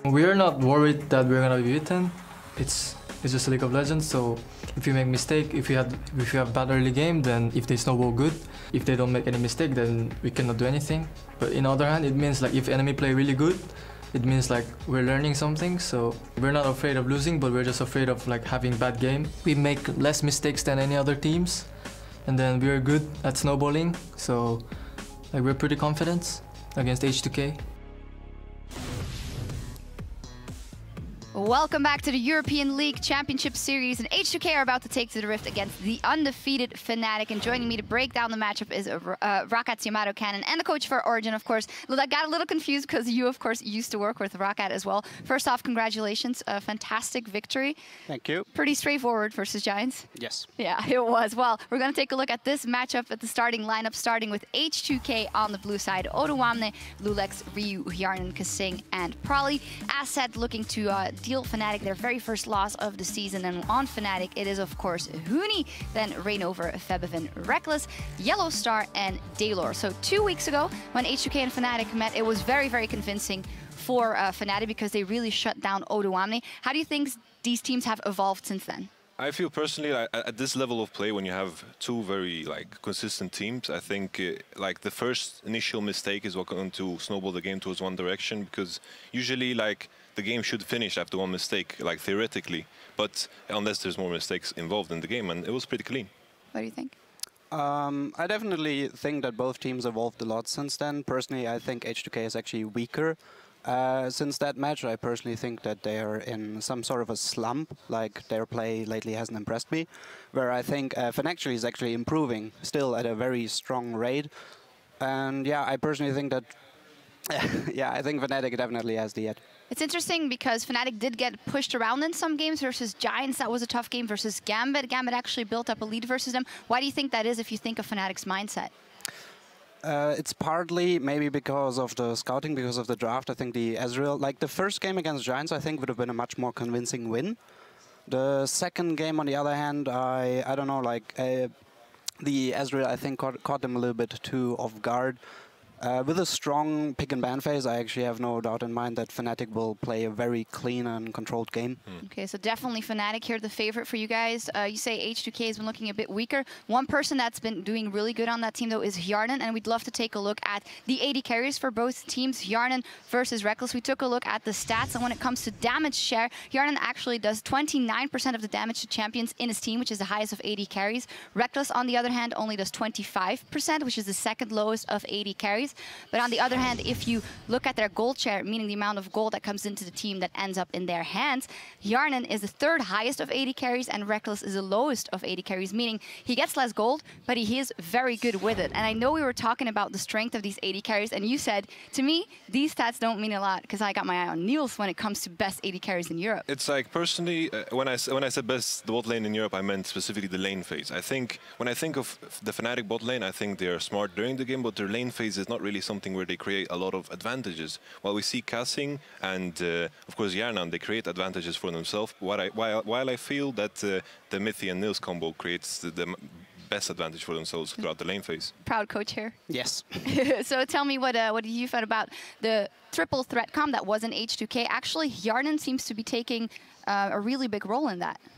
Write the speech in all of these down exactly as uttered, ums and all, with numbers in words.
We're not worried that we're gonna be beaten. It's it's just a League of Legends, so if you make mistake, if you have if you have bad early game, then if they snowball good, if they don't make any mistake, then we cannot do anything. But in other hand, it means like if enemy play really good, it means like we're learning something. So we're not afraid of losing, but we're just afraid of like having bad game. We make less mistakes than any other teams, and then we're good at snowballing. So like we're pretty confident against H two K. Welcome back to the European League Championship Series, and H two K are about to take to the Rift against the undefeated Fnatic. And joining me to break down the matchup is uh, Rakat Yamato Cannon and the coach for Origen, of course. I got a little confused because you, of course, used to work with Rakat as well. First off, congratulations, a fantastic victory. Thank you. Pretty straightforward versus Giants. Yes. Yeah, it was. Well, we're going to take a look at this matchup at the starting lineup, starting with H two K on the blue side. Odoamne, Lulex, Ryu, Hjarnan, Kasing, and Prolly. As said, looking to uh, deal Fnatic their very first loss of the season, and on Fnatic it is of course Huni, then Reignover, Febiven, Rekkles, Yellow Star, and Daylor. So two weeks ago when H two K and Fnatic met, it was very, very convincing for uh, Fnatic because they really shut down Odoamne. How do you think these teams have evolved since then? I feel personally, like, at this level of play, when you have two very like consistent teams, I think uh, like the first initial mistake is what going to snowball the game towards one direction, because usually like the game should finish after one mistake, like theoretically, but unless there's more mistakes involved in the game, and it was pretty clean. What do you think? Um, I definitely think that both teams evolved a lot since then. Personally, I think H two K is actually weaker. Uh, since that match, I personally think that they are in some sort of a slump, like their play lately hasn't impressed me, where I think uh, Fnatic is actually improving, still at a very strong rate. And yeah, I personally think that, yeah, I think Fnatic definitely has the edge. It's interesting because Fnatic did get pushed around in some games versus Giants. That was a tough game versus Gambit. Gambit actually built up a lead versus them. Why do you think that is if you think of Fnatic's mindset? Uh, it's partly maybe because of the scouting, because of the draft. I think the Ezreal, like the first game against Giants, I think would have been a much more convincing win. The second game, on the other hand, I I don't know, like uh, the Ezreal, I think caught, caught them a little bit too off guard. Uh, with a strong pick and ban phase, I actually have no doubt in mind that Fnatic will play a very clean and controlled game. Mm. Okay, so definitely Fnatic here, the favorite for you guys. Uh, you say H two K has been looking a bit weaker. One person that's been doing really good on that team, though, is Hjarnan, and we'd love to take a look at the A D carries for both teams, Hjarnan versus Rekkles. We took a look at the stats, and when it comes to damage share, Hjarnan actually does twenty-nine percent of the damage to champions in his team, which is the highest of A D carries. Rekkles, on the other hand, only does twenty-five percent, which is the second lowest of A D carries. But on the other hand, if you look at their gold share, meaning the amount of gold that comes into the team that ends up in their hands, Hjarnan is the third highest of A D carries and Rekkles is the lowest of A D carries, meaning he gets less gold, but he is very good with it. And I know we were talking about the strength of these A D carries, and you said, to me, these stats don't mean a lot because I got my eye on Niels when it comes to best A D carries in Europe. It's like, personally, uh, when, I, when I said best the bot lane in Europe, I meant specifically the lane phase. I think, when I think of the Fnatic bot lane, I think they're smart during the game, but their lane phase is not really something where they create a lot of advantages. While we see Kasing and, uh, of course, Hjarnan, they create advantages for themselves, while I, while, while I feel that uh, the Mithy and Niels combo creates the, the best advantage for themselves throughout the lane phase. Proud coach here. Yes. So tell me what uh, what did you find about the triple threat comp that was in H two K? Actually, Hjarnan seems to be taking uh, a really big role in that.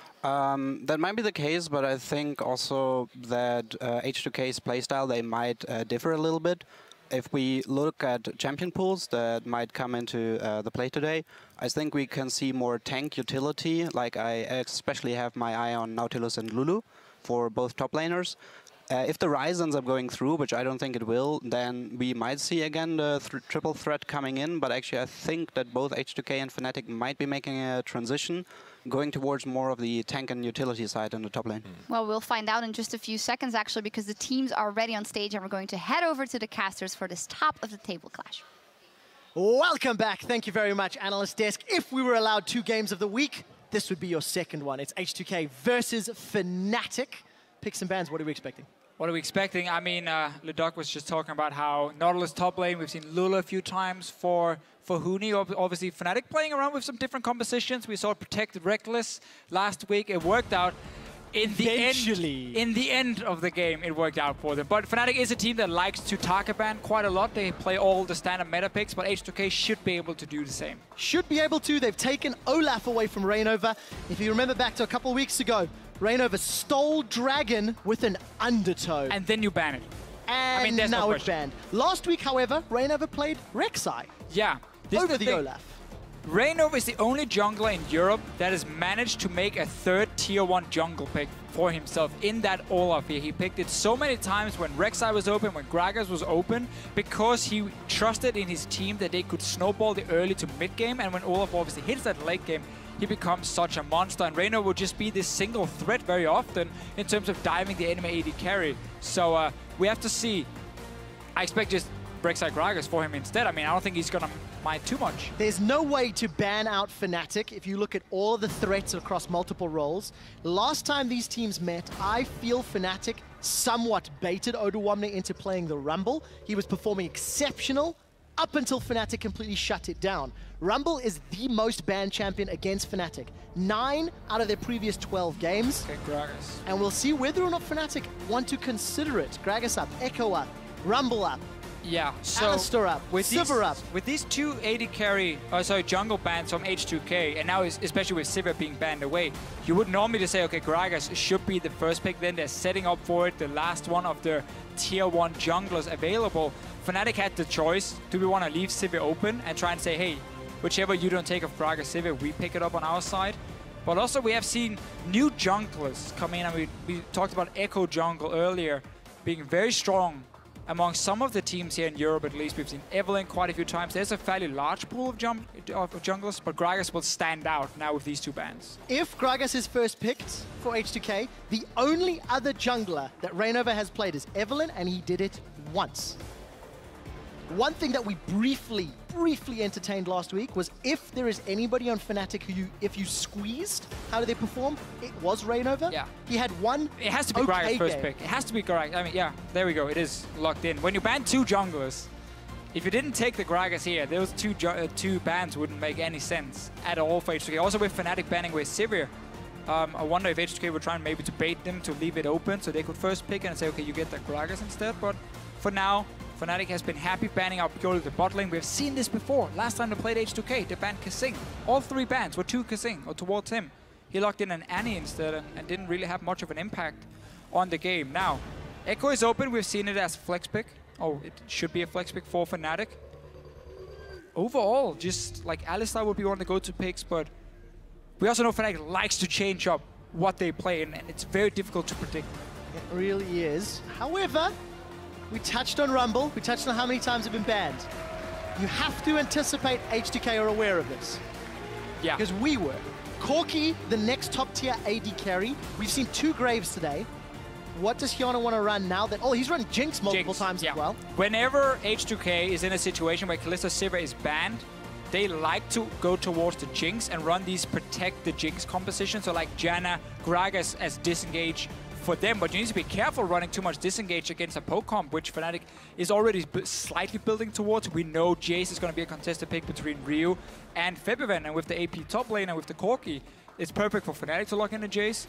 Um, that might be the case, but I think also that uh, H two K's playstyle, they might uh, differ a little bit. If we look at champion pools that might come into uh, the play today, I think we can see more tank utility, like I especially have my eye on Nautilus and Lulu for both top laners. Uh, if the Ryze ends up going through, which I don't think it will, then we might see again the th triple threat coming in, but actually I think that both H two K and Fnatic might be making a transition, going towards more of the tank and utility side in the top lane. Mm. Well, we'll find out in just a few seconds, actually, because the teams are ready on stage, and we're going to head over to the casters for this top of the table clash. Welcome back. Thank you very much, Analyst Desk. If we were allowed two games of the week, this would be your second one. It's H two K versus Fnatic. Picks and bans, what are we expecting? What are we expecting? I mean, uh, Leduc was just talking about how Nautilus top lane, we've seen Lula a few times for for Huni. Obviously, Fnatic playing around with some different compositions. We saw Protect Rekkles last week. It worked out. In the Eventually. end, in the end of the game, it worked out for them. But Fnatic is a team that likes to target ban quite a lot. They play all the standard meta picks, but H two K should be able to do the same. Should be able to. They've taken Olaf away from Reignover. If you remember back to a couple of weeks ago, Reignover stole Dragon with an undertow. And then you ban it. And I mean, there's no now it's question. banned. Last week, however, Reignover played Rek'Sai Yeah. This over is the, thing. Olaf. Reignover is the only jungler in Europe that has managed to make a third tier one jungle pick for himself in that Olaf here. He picked it so many times when Rek'Sai was open, when Gragas was open, because he trusted in his team that they could snowball the early to mid game, and when Olaf obviously hits that late game, he becomes such a monster, and Reignover will just be this single threat very often in terms of diving the enemy A D carry. So uh, we have to see. I expect just Rek'Sai Gragas for him instead. I mean, I don't think he's going to mind too much. There's no way to ban out Fnatic if you look at all of the threats across multiple roles. Last time these teams met, I feel Fnatic somewhat baited Odoamne into playing the Rumble. He was performing exceptional up until Fnatic completely shut it down. Rumble is the most banned champion against Fnatic. Nine out of their previous twelve games. Okay, Gragas. And we'll see whether or not Fnatic want to consider it. Gragas up, Echo up, Rumble up. Yeah, so Alistar up, with these, Sivir up. with these two A D carry, oh, sorry, jungle bans from H two K, and now especially with Sivir being banned away, you would normally just say, okay, Gragas should be the first pick. Then they're setting up for it, the last one of the tier one junglers available. Fnatic had the choice: do we want to leave Sivir open and try and say, hey, whichever you don't take of Gragas Sivir, we pick it up on our side. But also we have seen new junglers come in, and we, we talked about Echo Jungle earlier being very strong among some of the teams here in Europe. At least we've seen Evelynn quite a few times. There's a fairly large pool of, jump, of junglers, but Gragas will stand out now with these two bans. If Gragas is first picked for H two K, the only other jungler that Reignover has played is Evelynn, and he did it once. One thing that we briefly, briefly entertained last week was if there is anybody on Fnatic who you, if you squeezed, how do they perform? It was Reignover. Yeah. He had one It has to be okay Gragas first game. pick. It has to be Gragas. I mean, yeah, there we go. It is locked in. When you ban two junglers, if you didn't take the Gragas here, those two ju uh, two bans wouldn't make any sense at all for H two K. Also with Fnatic banning with Sivir, um, I wonder if H two K would try and maybe to bait them to leave it open so they could first pick and say, okay, you get the Gragas instead. But for now, Fnatic has been happy banning out purely the bot lane. We've seen this before. Last time they played H two K, they banned Kasing. All three bans were to Kasing, or towards him. He locked in an Annie instead and, and didn't really have much of an impact on the game. Now, Echo is open. We've seen it as flex pick. Oh, it should be a flex pick for Fnatic. Overall, just like Alistar would be one of the go-to picks, but we also know Fnatic likes to change up what they play, and, and it's very difficult to predict. It really is. However, we touched on Rumble. We touched on how many times have been banned. You have to anticipate H two K are aware of this. Yeah. Because we were. Corki, the next top tier A D carry. We've seen two Graves today. What does Hyuna want to run now that... Oh, he's run Jinx multiple Jinx, times yeah. as well. Whenever H two K is in a situation where Kalista Sivir is banned, they like to go towards the Jinx and run these protect the Jinx compositions. So like Janna, Gragas as disengage for them, but you need to be careful running too much disengage against a poke comp, which Fnatic is already slightly building towards. We know Jace is going to be a contested pick between Ryu and Febiven, and with the A P top lane and with the Corki, it's perfect for Fnatic to lock in the Jace.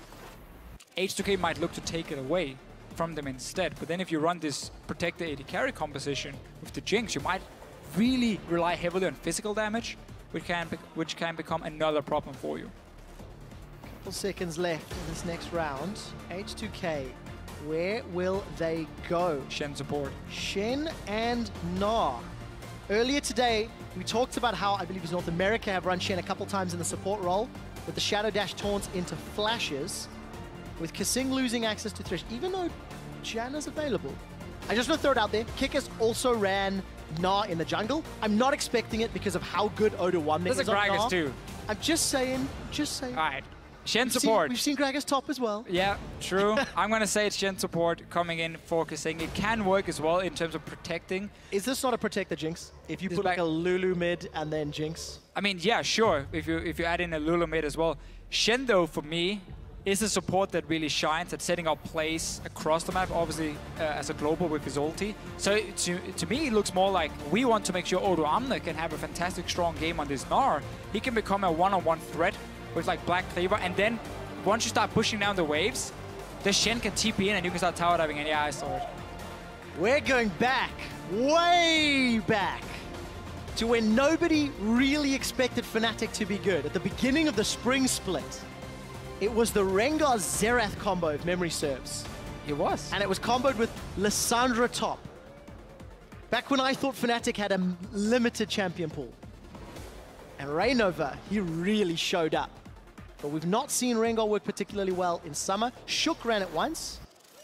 H two K might look to take it away from them instead, but then if you run this protect the A D carry composition with the Jinx, you might really rely heavily on physical damage, which can, be which can become another problem for you. Couple seconds left in this next round. H two K, where will they go? Shen support. Shen and Gnar. Earlier today, we talked about how, I believe it's North America, have run Shen a couple times in the support role with the Shadow Dash taunts into flashes, with Kasing losing access to Thresh, even though Janna's available. I just want to throw it out there. Kickers also ran Gnar in the jungle. I'm not expecting it because of how good Odoamne is There's a on Gragas Gnar. too. I'm just saying, just saying. All right. Shen We've seen, support. we've seen Gragas top as well. Yeah, true. I'm going to say it's Shen support coming in for Kasing. It can work as well in terms of protecting. Is this not a protect the Jinx? If you It's put like like- a Lulu mid and then Jinx? I mean, yeah, sure, if you if you add in a Lulu mid as well. Shen, though, for me, is a support that really shines at setting up plays across the map, obviously uh, as a global with his ulti. So to, to me, it looks more like we want to make sure Odoamne can have a fantastic strong game on this Gnar. He can become a one-on-one threat with like Black Cleaver, and then once you start pushing down the waves, the Shen can T P in and you can start tower diving, and yeah, I saw it. We're going back, way back, to when nobody really expected Fnatic to be good. At the beginning of the spring split, it was the Rengar-Xerath combo, if memory serves. It was. And it was comboed with Lissandra top. Back when I thought Fnatic had a limited champion pool. And Reignover, he really showed up. But we've not seen Rengar work particularly well in summer. Shook ran it once.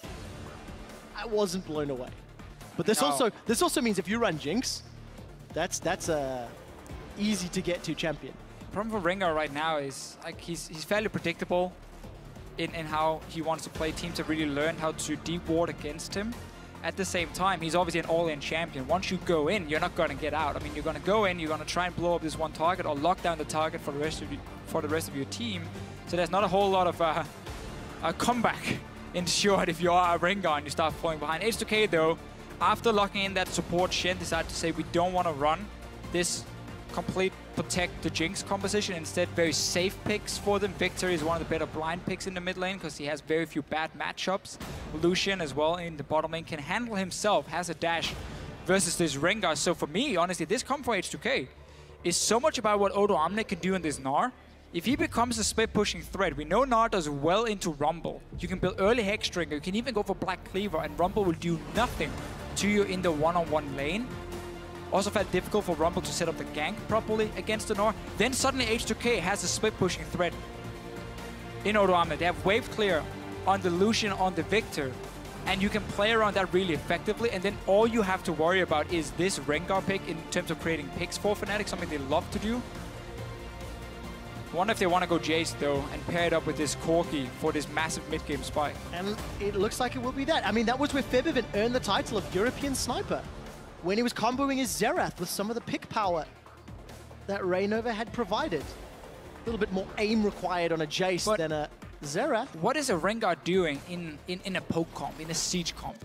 I wasn't blown away. But this No. also this also means if you run Jinx, that's that's a easy to get to champion. The problem for Rengar right now is like he's he's fairly predictable in, in how he wants to play. Teams have really learned how to deep ward against him. At the same time, he's obviously an all-in champion. Once you go in, you're not going to get out. I mean, you're going to go in, you're going to try and blow up this one target or lock down the target for the rest of you, for the rest of your team. So there's not a whole lot of uh, a comeback ensured if you are a Rengar and you start falling behind. H two K though, after locking in that support, Shen decided to say we don't want to run this complete protect the Jinx composition. Instead, very safe picks for them. Victor is one of the better blind picks in the mid lane because he has very few bad matchups. Lucian as well in the bottom lane can handle himself, has a dash versus this Rengar. So for me, honestly, this comp for H two K is so much about what odoamne can do in this Gnar. If he becomes a split pushing threat, we know Gnar does well into Rumble. You can build early Hexdrinker, you can even go for Black Cleaver, and Rumble will do nothing to you in the one-on-one lane. Also felt difficult for Rumble to set up the gank properly against the Gnar. Then suddenly H two K has a split pushing threat in odoamne. They have wave clear on the Lucian, on the Victor, and you can play around that really effectively. And then all you have to worry about is this Rengar pick in terms of creating picks for Fnatic, something they love to do. I wonder if they want to go Jace though and pair it up with this Corki for this massive mid-game spike. And it looks like it will be that. I mean, that was where Febiven earned the title of European Sniper, when he was comboing his Xerath with some of the pick power that Reignover had provided. A little bit more aim required on a Jace But than a Xerath. What is a Rengar doing in, in, in a poke comp, in a siege comp?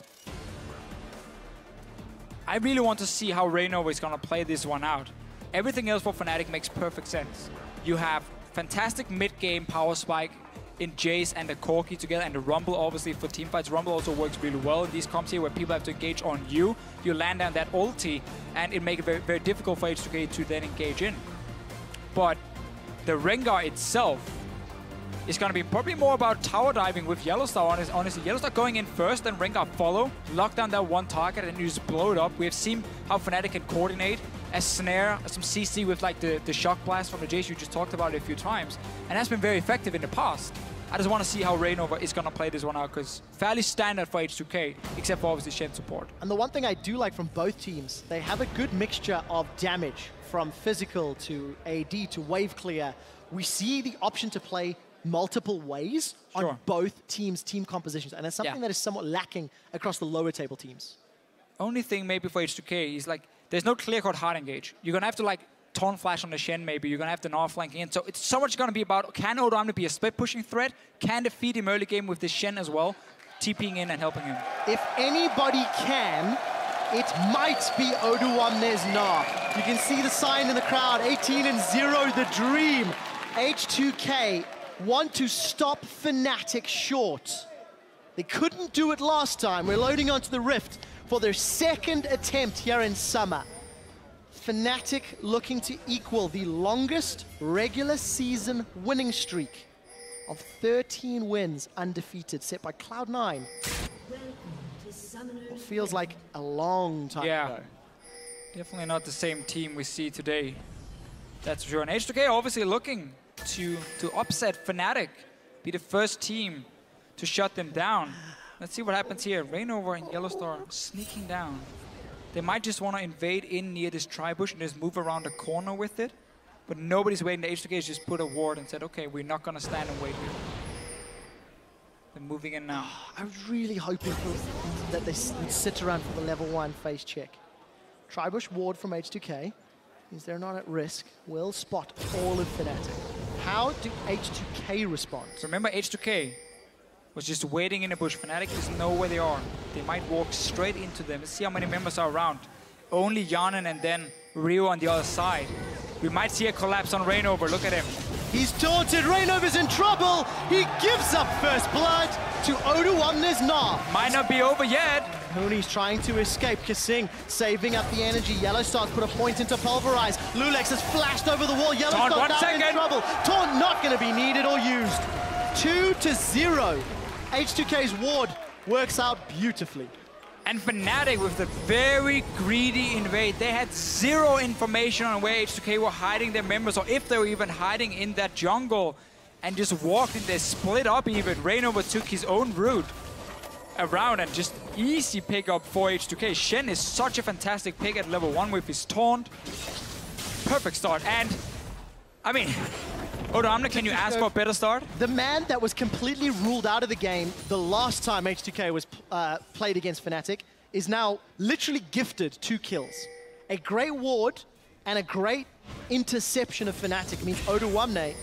I really want to see how Reignover is going to play this one out. Everything else for Fnatic makes perfect sense. You have fantastic mid-game power spike in Jace and the Corki together, and the Rumble obviously for teamfights. Rumble also works really well in these comps here where people have to engage on you. You land down that ulti and it makes it very, very difficult for H two K to then engage in. But the Rengar itself is going to be probably more about tower diving with Yellowstar, honestly. Yellowstar going in first, then Rengar follow, lock down that one target and you just blow it up. We have seen how Fnatic can coordinate a snare, some C C with like the, the shock blast from the Jace. You just talked about it a few times, and that's been very effective in the past. I just want to see how Reignover is going to play this one out, because fairly standard for H two K, except for obviously Shen support. And the one thing I do like from both teams, they have a good mixture of damage, from physical to A D to wave clear. We see the option to play multiple ways Sure. on both teams' team compositions, and it's something Yeah. that is somewhat lacking across the lower table teams. Only thing maybe for H two K is like, there's no clear-cut hard engage. You're going to have to like Taunt Flash on the Shen maybe. You're going to have the Gnar flanking in. So it's so much going to be about, can odoamne be a split pushing threat? Can defeat him early game with the Shen as well, TPing in and helping him. If anybody can, it might be odoamne's Gnar. You can see the sign in the crowd, eighteen and zero, the dream. H two K want to stop Fnatic short. They couldn't do it last time. We're loading onto the Rift for their second attempt here in summer. Fnatic looking to equal the longest regular season winning streak of thirteen wins undefeated, set by Cloud nine. What feels like a long time Yeah. ago. Definitely not the same team we see today. That's for sure. And H two K obviously looking to, to upset Fnatic, be the first team to shut them down. Let's see what happens here. Reignover and Yellowstar sneaking down. They might just want to invade in near this tri-bush and just move around the corner with it. But nobody's waiting. The H two K has just put a ward and said, okay, we're not going to stand and wait here. They're moving in now. I was really hoping for, that they s- would sit around for the level one face check. Tribush ward from H two K means they're not at risk. Will spot all of Fnatic. How do H two K respond? Remember, H two K was just waiting in the bush. Fnatic doesn't know where they are. They might walk straight into them. Let's see how many members are around. Only Yanin and then Rio on the other side. We might see a collapse on Reignover. Look at him. He's taunted, Reignover's in trouble. He gives up first blood to Odoamne's Gnar. Might not be over yet. Huni's trying to escape. Kasing saving up the energy. Yellowstar's put a point into Pulverize. Lulex has flashed over the wall. Yellowstar Taunt, one now second. in trouble. Taunt not going to be needed or used. Two to zero. H two K's ward works out beautifully. And Fnatic with the very greedy invade. They had zero information on where H two K were hiding their members or if they were even hiding in that jungle. And just walked in, they split up even. Reignover took his own route around and just easy pick up for H two K. Shen is such a fantastic pick at level one with his taunt. Perfect start. And, I mean, Odoamne, can you ask for a better start? The man that was completely ruled out of the game the last time H two K was uh, played against Fnatic is now literally gifted two kills. A great ward and a great interception of Fnatic means Odoamne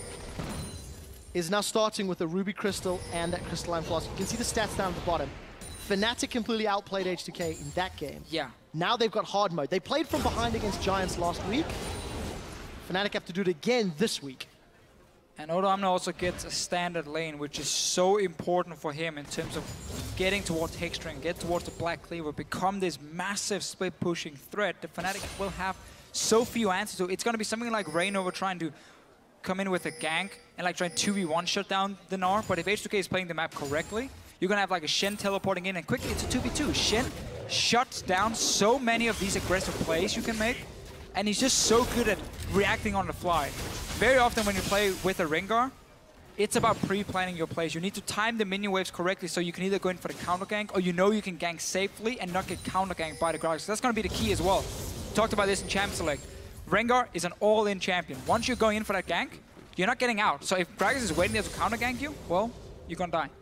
is now starting with a Ruby Crystal and that Crystalline Floss. You can see the stats down at the bottom. Fnatic completely outplayed H two K in that game. Yeah. Now they've got hard mode. They played from behind against Giants last week. Fnatic have to do it again this week. And Odoamne also gets a standard lane, which is so important for him in terms of getting towards Hexstring, get towards the Black Cleaver, become this massive split-pushing threat. The Fnatic will have so few answers. So it's going to be something like Reignover trying to come in with a gank and like trying two v one shut down the Gnar. But if H two K is playing the map correctly, you're going to have like a Shen teleporting in and quickly it's a two v two. Shen shuts down so many of these aggressive plays you can make. And he's just so good at reacting on the fly. Very often when you play with a Rengar, it's about pre-planning your plays. You need to time the minion waves correctly so you can either go in for the counter gank or you know you can gank safely and not get counter ganked by the Gragas. That's going to be the key as well. Talked about this in Champ Select. Rengar is an all-in champion. Once you're going in for that gank, you're not getting out. So if Gragas is waiting there to counter gank you, well, you're going to die.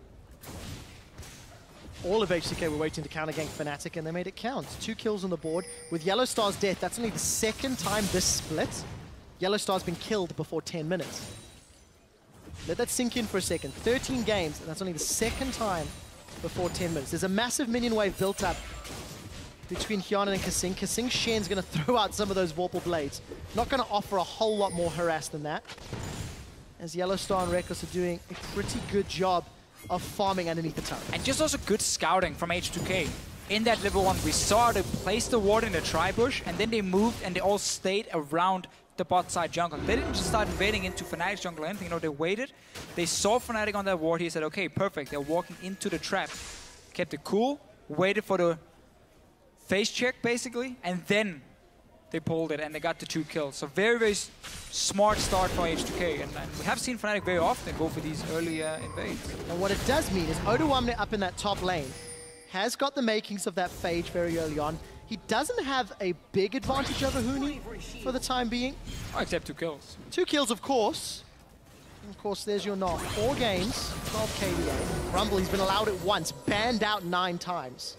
All of H two K were waiting to counter gank Fnatic and they made it count. Two kills on the board. With Yellowstar's death, that's only the second time this split. Yellowstar's been killed before ten minutes. Let that sink in for a second. thirteen games, and that's only the second time before ten minutes. There's a massive minion wave built up between Hjarnan and Kasing. Kasing Shen's going to throw out some of those Vorpal Blades. Not going to offer a whole lot more harass than that. As Yellowstar and Rekkles are doing a pretty good job of farming underneath the turret. And just also good scouting from H two K. In that level one, we saw they placed the ward in the tri-bush, and then they moved and they all stayed around the bot side jungle. They didn't just start invading into Fnatic's jungle or anything, you know, they waited. They saw Fnatic on that ward, he said, okay, perfect, they're walking into the trap. Kept it cool, waited for the face check, basically, and then they pulled it and they got the two kills. So very, very smart start for H two K, and, and we have seen Fnatic very often go for these early uh, invades. And what it does mean is Odoamne up in that top lane has got the makings of that Phage very early on. He doesn't have a big advantage over Huni for the time being. Oh, except two kills. Two kills, of course. And of course, there's your knock. Four games, twelve K D A. Rumble, he's been allowed it once, banned out nine times.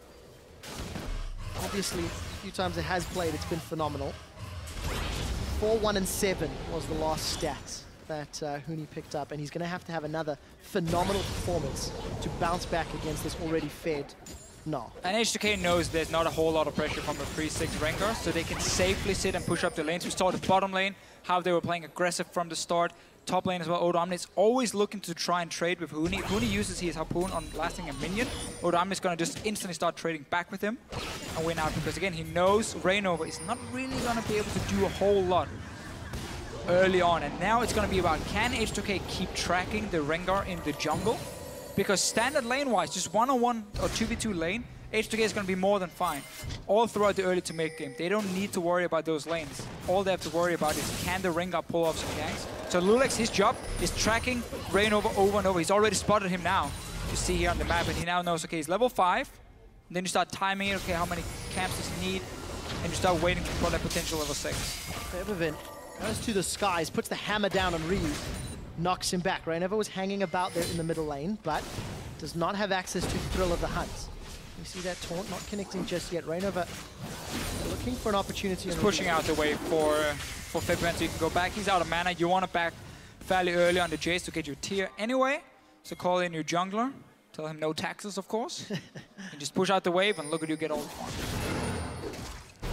Obviously, a few times it has played, it's been phenomenal. four, one, and seven was the last stat that uh, Huni picked up, and he's going to have to have another phenomenal performance to bounce back against this already fed Gnar. And H two K knows there's not a whole lot of pressure from a three six Rengar, so they can safely sit and push up the lanes. We saw the bottom lane, how they were playing aggressive from the start. Top lane as well, Odoamne is always looking to try and trade with Huni. If Huni uses his Harpoon on blasting a minion, Odoamne is going to just instantly start trading back with him and win out, because again, he knows Reignover is not really going to be able to do a whole lot early on. And now it's going to be about, can H two K keep tracking the Rengar in the jungle? Because standard lane-wise, just one on one or two v two lane, H two K is going to be more than fine all throughout the early to mid game. They don't need to worry about those lanes. All they have to worry about is, can the Rengar pull off some ganks? So Lulex, his job is tracking Reignover over and over. He's already spotted him now. You see here on the map, and he now knows, okay, he's level five. And then you start timing it, okay, how many camps does he need? And you start waiting for that potential level six. Febiven goes to the skies, puts the hammer down on Ryu, knocks him back. Reignover was hanging about there in the middle lane, but does not have access to the Thrill of the Hunt. You see that taunt not connecting just yet. Reignover looking for an opportunity. He's pushing out the wave for uh, for Febiven so you can go back. He's out of mana. You want to back fairly early on the Jace to get your tier anyway. So call in your jungler. Tell him no taxes, of course. And just push out the wave and look at you get all the farm.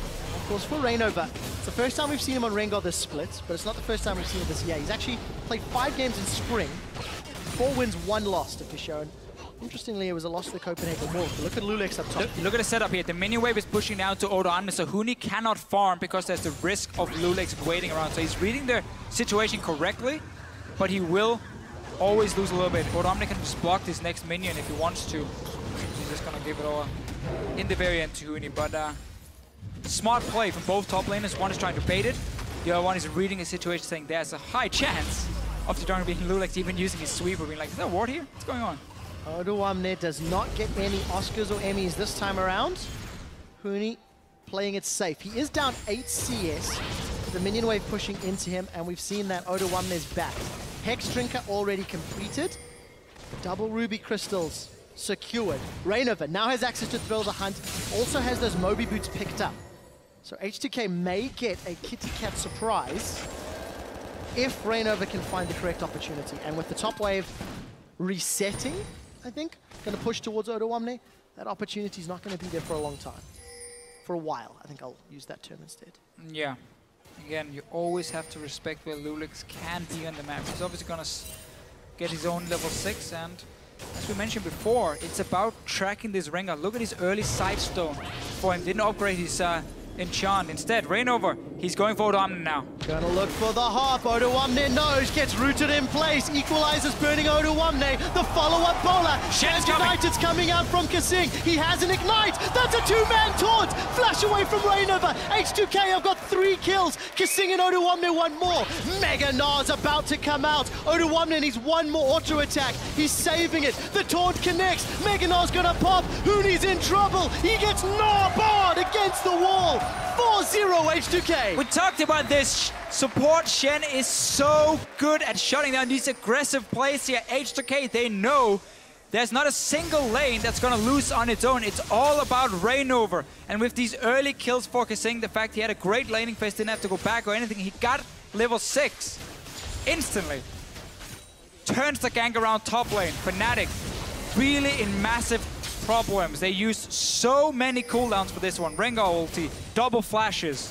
Of course, for Reignover, it's the first time we've seen him on Rengar this split, but it's not the first time we've seen him this year. He's actually played five games in spring, four wins, one loss to Fishown. Interestingly, it was a loss to the Copenhagen Wolves. Look at Lulex up top. Look, look at the setup here. The minion wave is pushing down to odoamne, so Huni cannot farm because there's the risk of Lulex waiting around. So he's reading the situation correctly, but he will always lose a little bit. odoamne can just block this next minion if he wants to. He's just gonna give it all in the very end to Huni, but uh, smart play from both top laners. One is trying to bait it, the other one is reading the situation, saying there's a high chance of the jungle being Lulex, even using his sweeper, being like, is there a ward here? What's going on? odoamne does not get any Oscars or Emmys this time around. Huni playing it safe. He is down eight C S, the minion wave pushing into him, and we've seen that odoamne is back. Hex Drinker already completed. Double Ruby Crystals secured. Reignover now has access to Thrill the Hunt, also has those Moby Boots picked up. So H two K may get a kitty cat surprise if Reignover can find the correct opportunity. And with the top wave resetting, I think, going to push towards odoamne, that opportunity is not going to be there for a long time. For a while, I think I'll use that term instead. Yeah. Again, you always have to respect where Lulex can be on the map. He's obviously going to get his own level six, and as we mentioned before, it's about tracking this Rengar. Look at his early Sidestone for him. Didn't upgrade his uh, enchant. Instead, Reignover, he's going for odoamne now. Gonna look for the hop. odoamne knows, gets rooted in place. Equalizes burning odoamne. The follow-up bowler. Shen's coming. United's coming out from Kasing. He has an ignite. That's a two-man taunt. Flash away from Reignover. H two K have got three kills. Kasing and odoamne one more. Mega Gnar's about to come out. odoamne needs one more auto attack. He's saving it. The taunt connects. Mega Gnar's gonna pop. Huni's in trouble. He gets Gnar barred against the wall. four zero H two K. We talked about this. Support Shen is so good at shutting down these aggressive plays here. H two K, they know there's not a single lane that's going to lose on its own. It's all about Reignover. And with these early kills for Kasing, the fact he had a great laning phase, didn't have to go back or anything, he got level six instantly. Turns the gank around top lane. Fnatic really in massive problems. They used so many cooldowns for this one. Rengar ulti, double flashes.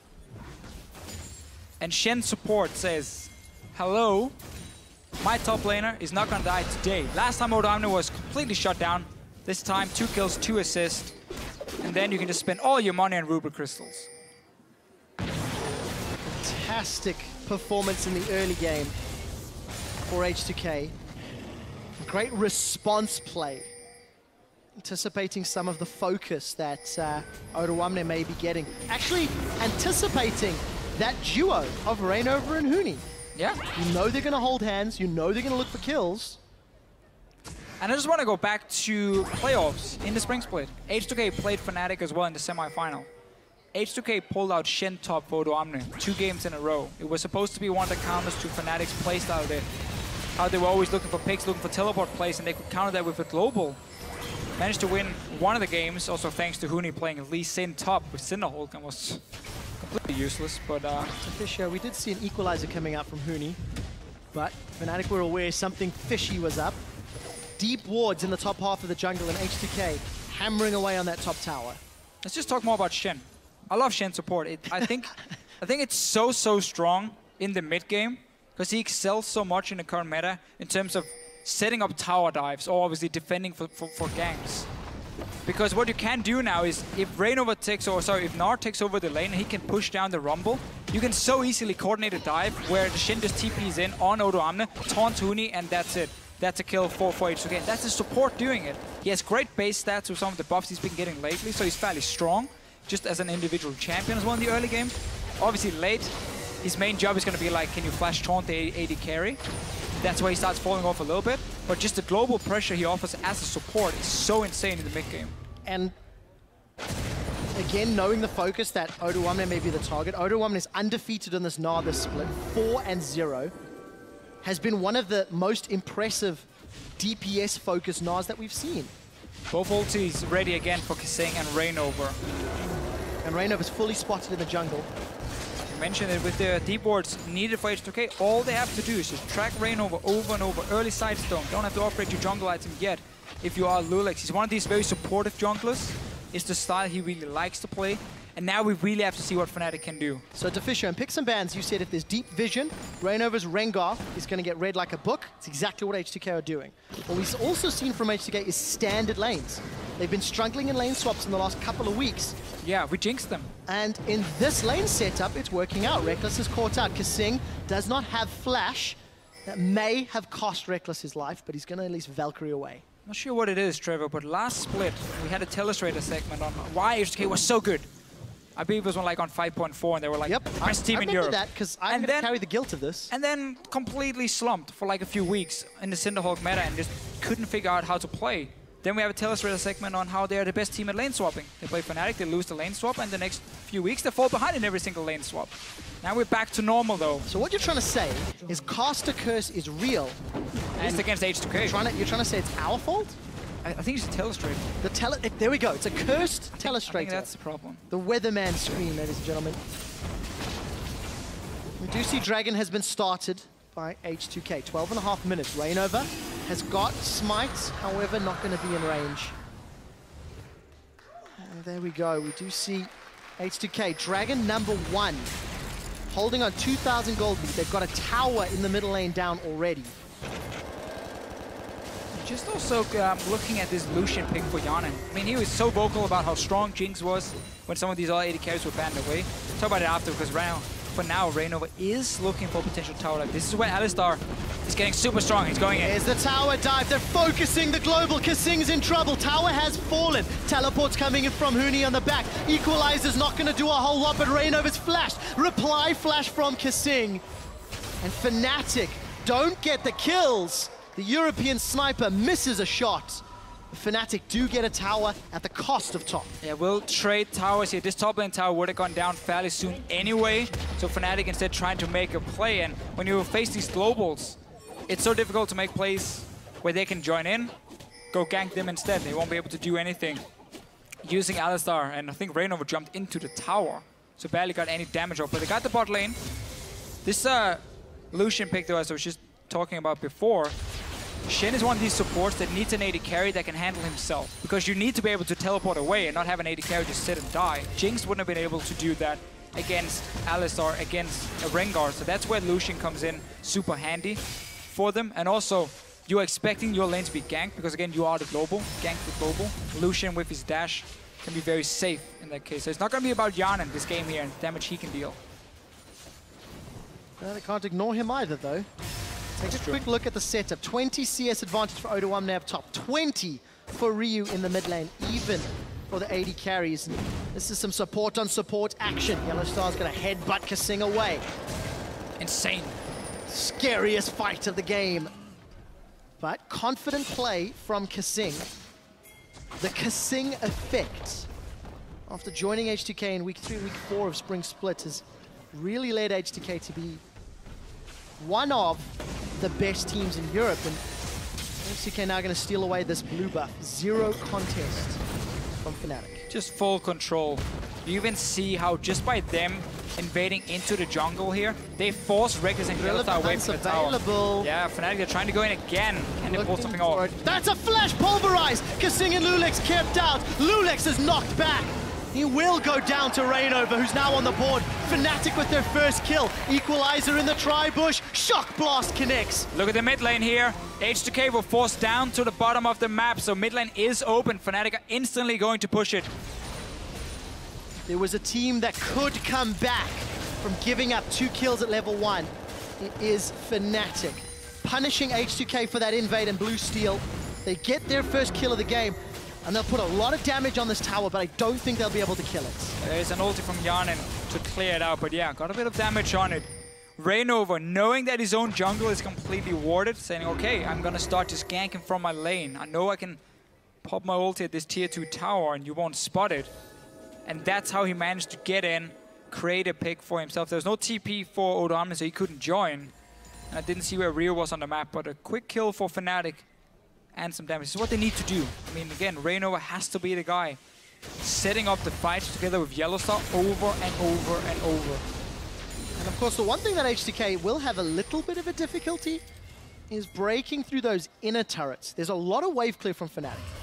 And Shen support says, hello, my top laner is not gonna die today. Last time odoamne was completely shut down. This time, two kills, two assists. And then you can just spend all your money on Ruby Crystals. Fantastic performance in the early game for H two K. Great response play. Anticipating some of the focus that uh, odoamne may be getting. Actually anticipating that duo of Reignover and Huni. Yeah. You know they're going to hold hands. You know they're going to look for kills. And I just want to go back to playoffs in the spring split. H two K played Fnatic as well in the semi-final. H two K pulled out Shen top for odoamne two games in a row. It was supposed to be one of the counters to Fnatic's playstyle there. How they were always looking for picks, looking for teleport plays, and they could counter that with a global. Managed to win one of the games, also thanks to Huni playing Lee Sin top with Cinderhulk, and was completely useless, but uh... So Fisher, we did see an equalizer coming out from Huni, but Fnatic were aware something fishy was up. Deep wards in the top half of the jungle, and H two K hammering away on that top tower. Let's just talk more about Shen. I love Shen support. It, I think I think it's so, so strong in the mid game, because he excels so much in the current meta in terms of setting up tower dives, or obviously defending for, for, for ganks. Because what you can do now is, if Reignover takes, or sorry, if Gnar takes over the lane and he can push down the Rumble, you can so easily coordinate a dive where the Shen just T Ps in on odoamne, taunts Huni, and that's it. That's a kill for, for H two K. That's the support doing it. He has great base stats with some of the buffs he's been getting lately, so he's fairly strong, just as an individual champion as well in the early game. Obviously late, his main job is going to be like, can you flash taunt the A D carry? That's why he starts falling off a little bit. But just the global pressure he offers as a support is so insane in the mid game. And again, knowing the focus that odoamne may be the target, odoamne is undefeated in this Gnar this split, four and zero. Has been one of the most impressive D P S-focused Gnars that we've seen. Both ultis ready again for Kasing and Reignover. And Reignover's fully spotted in the jungle. Mentioned it with the deep wards needed for H two K. All they have to do is just track Reignover over and over. Early Sidestone. Don't have to upgrade your jungle item yet if you are Lulex. He's one of these very supportive junglers. It's the style he really likes to play. And now we really have to see what Fnatic can do. So Deficio, and pick some bans, you said if there's deep vision, Reignover's Rengar is going to get read like a book. It's exactly what H two K are doing. What we've also seen from H two K is standard lanes. They've been struggling in lane swaps in the last couple of weeks. Yeah, we jinxed them. And in this lane setup, it's working out. Rekkles is caught out. Kasing does not have flash. That may have cost Rekkles his life, but he's going to at least Valkyrie away. Not sure what it is, Trevor, but last split, we had a Telestrator segment on why H two K was so good. I believe it was on like on five point four, and they were like, yep, best I, team I in Europe. remember that, because I'm going to carry the guilt of this. And then completely slumped for like a few weeks in the Cinderhawk meta and just couldn't figure out how to play. Then we have a Telestrator segment on how they're the best team at lane swapping. They play Fnatic, they lose the lane swap, and the next few weeks they fall behind in every single lane swap. Now we're back to normal though. So what you're trying to say is Caster Curse is real. And it's against H two K. You're trying to, you're trying to say it's our fault? I, I think it's a Telestrator. The tele it, there we go. It's a cursed I think, Telestrator. I think that's the problem. The Weatherman screen, ladies and gentlemen. We do see Dragon has been started by H two K. twelve and a half minutes. Reignover has got Smite, however, not going to be in range. And there we go. We do see H two K. Dragon number one. Holding on two thousand gold lead. They've got a tower in the middle lane down already. Just also um, looking at this Lucian pick for Yarnan. I mean, he was so vocal about how strong Jinx was when some of these other A D carries were banned away. Talk about it after, because right now, for now, Reignover is looking for potential tower dive. This is where Alistar is getting super strong. He's going in. Here's the tower dive. They're focusing the global. Kasing's in trouble. Tower has fallen. Teleport's coming in from Huni on the back. Equalizer's not going to do a whole lot, but Reignover's flashed. Reply flash from Kasing. And Fnatic don't get the kills. The European sniper misses a shot. Fnatic do get a tower at the cost of top. Yeah, we'll trade towers here. This top lane tower would have gone down fairly soon anyway. So Fnatic instead trying to make a play. And when you face these globals, it's so difficult to make plays where they can join in. Go gank them instead. They won't be able to do anything using Alistar. And I think Reignover jumped into the tower. So barely got any damage off. But they got the bot lane. This uh, Lucian pick, though, as I was just talking about before, Shen is one of these supports that needs an A D carry that can handle himself, because you need to be able to teleport away and not have an A D carry just sit and die. Jinx wouldn't have been able to do that against Alistar, against a Rengar, so that's where Lucian comes in super handy for them. And also, you're expecting your lane to be ganked, because again, you are the global, gank the global. Lucian with his dash can be very safe in that case. So it's not going to be about Yarnan this game here and damage he can deal. Well, they can't ignore him either, though. Take a quick look at the setup. twenty C S advantage for Odoamne up top. twenty for Ryu in the mid lane, even for the A D carries. And this is some support on support action. Yellowstar's going to headbutt Kasing away. Insane. Scariest fight of the game. But confident play from Kasing. The Kasing effect, after joining H two K in week three, week four of Spring Split, has really led H two K to be one of the best teams in Europe, and H two K now going to steal away this blue buff. Zero contest from Fnatic. Just full control. You even see how just by them invading into the jungle here, they force Rekkles and Yellowstar away from the tower. Available. Yeah, Fnatic, they're trying to go in again. Can they pull something off? That's a flash pulverized! Kasing and Lulex kept out. Lulex is knocked back. He will go down to Reignover, who's now on the board. Fnatic with their first kill. Equalizer in the tri-bush. Shock Blast connects. Look at the mid lane here. H two K were forced down to the bottom of the map, so mid lane is open. Fnatic are instantly going to push it. There was a team that could come back from giving up two kills at level one. It is Fnatic. Punishing H two K for that invade and blue steel. They get their first kill of the game, and they'll put a lot of damage on this tower, but I don't think they'll be able to kill it. There's an ulti from Yarnan to clear it out, but yeah, got a bit of damage on it. Reignover, knowing that his own jungle is completely warded, saying, okay, I'm gonna start just ganking from my lane. I know I can pop my ulti at this tier two tower and you won't spot it. And that's how he managed to get in, create a pick for himself. There was no T P for Odoamne, so he couldn't join. And I didn't see where Rio was on the map, but a quick kill for Fnatic and some damage. This is what they need to do. I mean, again, Reignover has to be the guy setting up the fight together with Yellowstar over and over and over. And of course, the one thing that H two K will have a little bit of a difficulty is breaking through those inner turrets. There's a lot of wave clear from Fnatic.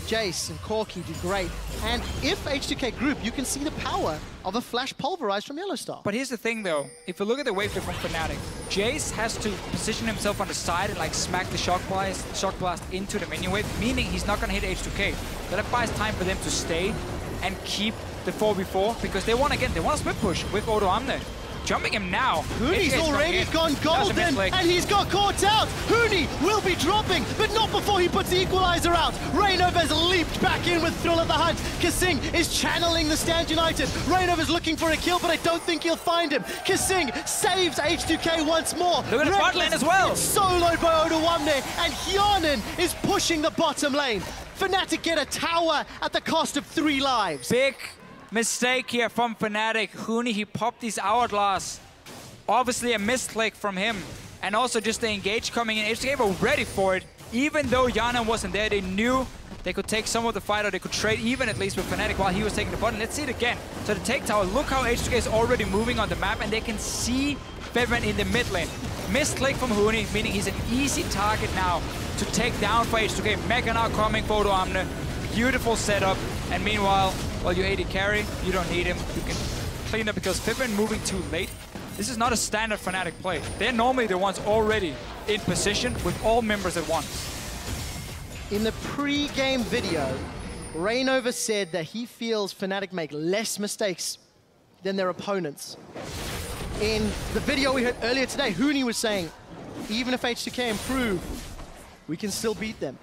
Jace and Corki do great. And if H two K group, you can see the power of a flash pulverize from Yellowstar. But here's the thing though, if you look at the wave from Fnatic, Jace has to position himself on the side and like smack the shock blast, shock blast into the minion wave, meaning he's not gonna hit H two K. So that buys time for them to stay and keep the four v four because they want, again, they want a split push with Odoamne. Jumping him now. Hooney's already gone golden, and he's got caught out. Hooney will be dropping, but not before he puts the equalizer out. Reignover's leaped back in with Thrill of the Hunt. Kasing is channeling the Stand United. Reignover's looking for a kill, but I don't think he'll find him. Kasing saves H two K once more. Look at the bot lane as well. It's soloed by Odoamne, and Hjarnan is pushing the bottom lane. Fnatic get a tower at the cost of three lives. Big mistake here from Fnatic. Hooney, he popped his hourglass. Obviously a misclick from him. And also just the engage coming in. H two K were ready for it. Even though Hjarnan wasn't there, they knew they could take some of the fight, or they could trade even at least with Fnatic while he was taking the button. Let's see it again. So the take tower, look how H two K is already moving on the map, and they can see Feverin in the mid lane. Misclick from Hooney, meaning he's an easy target now to take down for H two K. Mega now coming for Odoamne. Beautiful setup. And meanwhile, well, you A D carry, you don't need him. You can clean up because Feverin moving too late. This is not a standard Fnatic play. They're normally the ones already in position with all members at once. In the pre-game video, Reignover said that he feels Fnatic make less mistakes than their opponents. In the video we heard earlier today, Hooney was saying, even if H two K improve, we can still beat them.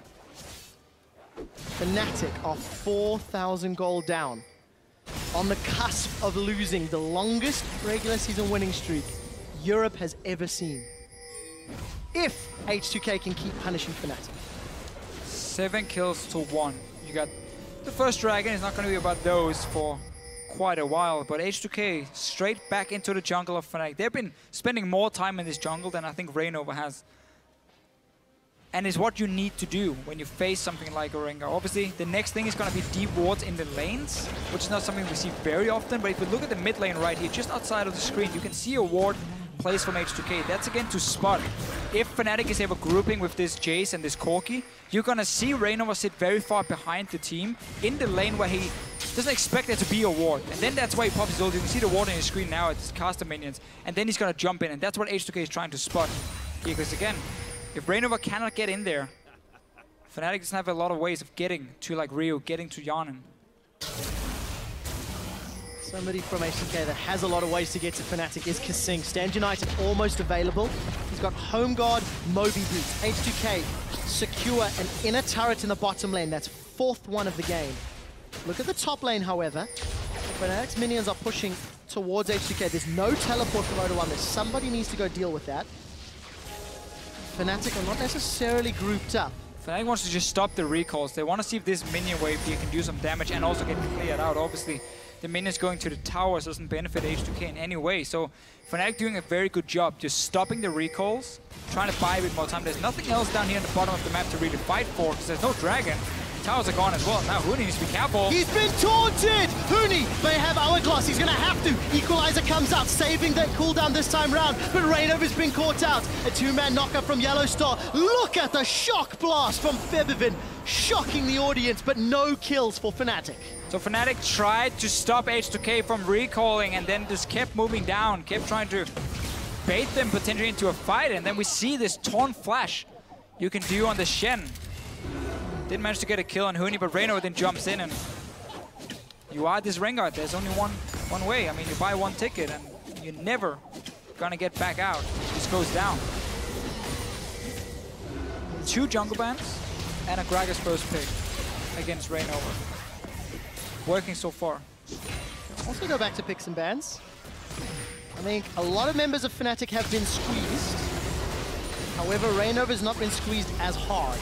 Fnatic are four thousand gold down, on the cusp of losing the longest regular season winning streak Europe has ever seen. If H two K can keep punishing Fnatic. Seven kills to one. You got the first dragon. It's not going to be about those for quite a while, but H two K straight back into the jungle of Fnatic. They've been spending more time in this jungle than I think Reignover has. And it's what you need to do when you face something like Orenga. Obviously, the next thing is going to be deep wards in the lanes, which is not something we see very often. But if you look at the mid lane right here, just outside of the screen, you can see a ward placed from H two K. That's again to spot. If Fnatic is ever grouping with this Jace and this Corki, you're going to see Reignover sit very far behind the team in the lane where he doesn't expect there to be a ward. And then that's why he pops his ult. You can see the ward on his screen now. It's caster minions. And then he's going to jump in. And that's what H two K is trying to spot. Because again, if Reignover cannot get in there, Fnatic doesn't have a lot of ways of getting to like Rio, getting to Hjarnan. Somebody from H two K that has a lot of ways to get to Fnatic is Kasing. Stand United almost available. He's got Home Guard, Moby Boots. H two K secure an inner turret in the bottom lane. That's fourth one of the game. Look at the top lane, however. Fnatic's minions are pushing towards H two K. There's no teleport from Odoamne. Somebody needs to go deal with that. Fnatic are not necessarily grouped up. Fnatic wants to just stop the recalls. They want to see if this minion wave here can do some damage and also get cleared out. Obviously, the minions going to the towers doesn't benefit H two K in any way. So Fnatic doing a very good job just stopping the recalls, trying to buy a bit more time. There's nothing else down here on the bottom of the map to really fight for because there's no dragon. Towers are gone as well. Now Hooney needs to be careful. He's been taunted! Hooney may have Hourglass. He's going to have to. Equalizer comes out, saving that cooldown this time round. But Reignover's been caught out. A two-man knockup from Yellowstar. Look at the shock blast from Febiven. Shocking the audience, but no kills for Fnatic. So Fnatic tried to stop H two K from recalling and then just kept moving down, kept trying to bait them potentially into a fight. And then we see this taunt flash you can do on the Shen. Didn't manage to get a kill on Hooney, but Reignover then jumps in and you are this Rengar. There's only one one way. I mean, you buy one ticket and you're never gonna get back out. It just goes down. Two jungle bans and a Gragas first pick against Reignover. Working so far. Also go back to picks and bans. I mean, a lot of members of Fnatic have been squeezed. However, Reignover's not been squeezed as hard.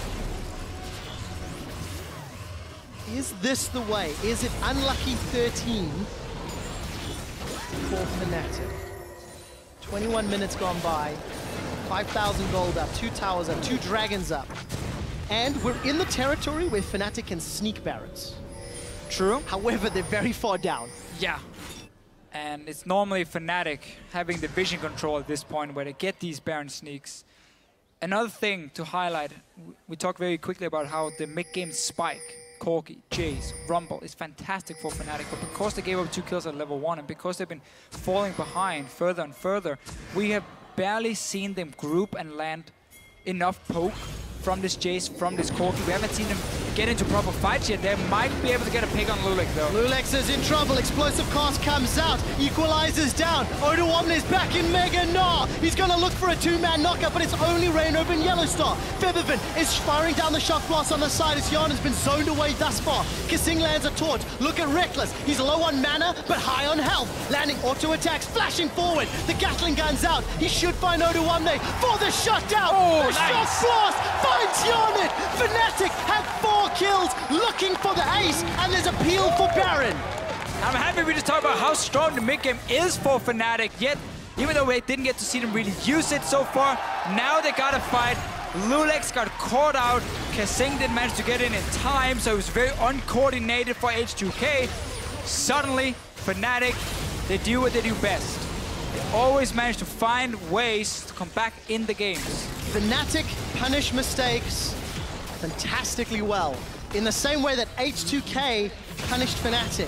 Is this the way? Is it unlucky thirteen for Fnatic? twenty-one minutes gone by, five thousand gold up, two towers up, two dragons up. And we're in the territory where Fnatic can sneak Barons. True. However, they're very far down. Yeah. And it's normally Fnatic having the vision control at this point where they get these Baron sneaks. Another thing to highlight, we talked very quickly about how the mid-game spike Corki, Jace, Rumble is fantastic for Fnatic, but because they gave up two kills at level one and because they've been falling behind further and further, we have barely seen them group and land enough poke from this Jace, from this Corki. We haven't seen them get into proper fights yet. They might be able to get a pick on Lulex though. Lulex is in trouble. Explosive cast comes out. Equalizes down. odoamne is back in Mega Gnar. He's going to look for a two-man knockup, but it's only Reignover and Yellowstar. Feathervin is firing down the shock blast on the side as Yarn has been zoned away thus far. Kasing lands a taunt. Look at Reckless. He's low on mana, but high on health. Landing auto attacks, flashing forward. The Gatling gun's out. He should find odoamne for the shutdown. Oh, the nice. shock blast finds Yarnit. Fnatic have four kills, looking for the ace, and there's a peel for Baron. I'm happy we just talked about how strong the mid game is for Fnatic, yet even though we didn't get to see them really use it so far, now they gotta fight. Lulex got caught out, Kasing didn't manage to get in in time, so it was very uncoordinated for H two K. Suddenly, Fnatic, they do what they do best. They always manage to find ways to come back in the games. Fnatic punish mistakes fantastically well, in the same way that H two K punished Fnatic.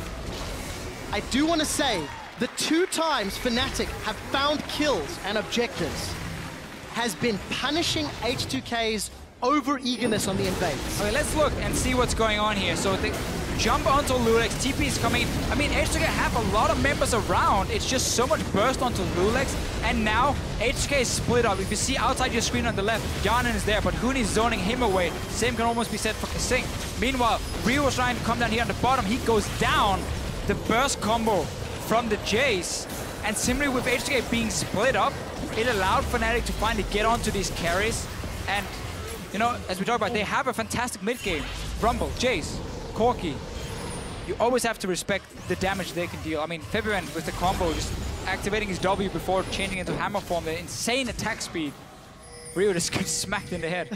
I do want to say, the two times Fnatic have found kills and objectives has been punishing H two K's over-eagerness on the invades. Okay, let's look and see what's going on here. So they jump onto Lulex, T P is coming in. I mean, H two K have a lot of members around. It's just so much burst onto Lulex. And now, H two K is split up. If you see outside your screen on the left, Yarnan is there, but Huni is zoning him away. Same can almost be said for Kasing. Meanwhile, Rio was trying to come down here on the bottom. He goes down. The burst combo from the Jace. And similarly with H two K being split up, it allowed Fnatic to finally get onto these carries. And, you know, as we talk about, they have a fantastic mid game. Rumble, Jace, Corki. You always have to respect the damage they can deal. I mean, Febiven with the combo, just activating his W before changing into hammer form, the insane attack speed. Rio just gets smacked in the head.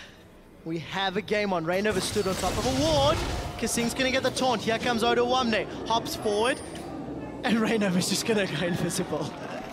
We have a game on. Reignover stood on top of a ward. Kasing's gonna get the taunt. Here comes odoamne. Hops forward. And Reignover's just gonna go invisible.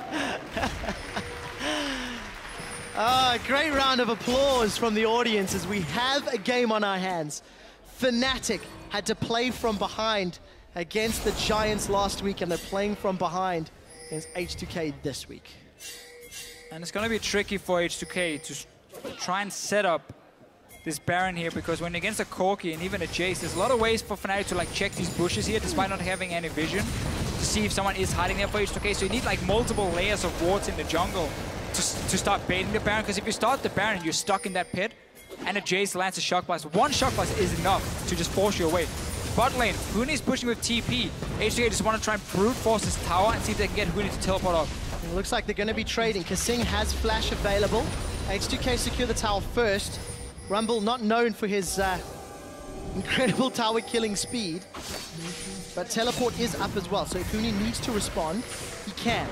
Ah, great round of applause from the audience as we have a game on our hands. Fnatic had to play from behind against the Giants last week, and they're playing from behind against H two K this week. And it's going to be tricky for H two K to try and set up this Baron here, because when against a Corki and even a Jace, there's a lot of ways for Fnatic to like check these bushes here despite not having any vision to see if someone is hiding there for H two K. So you need like multiple layers of wards in the jungle to, to start baiting the Baron, because if you start the Baron, you're stuck in that pit and a Jace lands a Shock Blast. One Shock Blast is enough to just force you away. Bot lane, Huni's pushing with T P. H two K just want to try and brute force this tower and see if they can get Huni to teleport off. It looks like they're going to be trading. Kasing has flash available. H two K secure the tower first. Rumble not known for his uh, incredible tower killing speed, but teleport is up as well. So if Huni needs to respond, he can.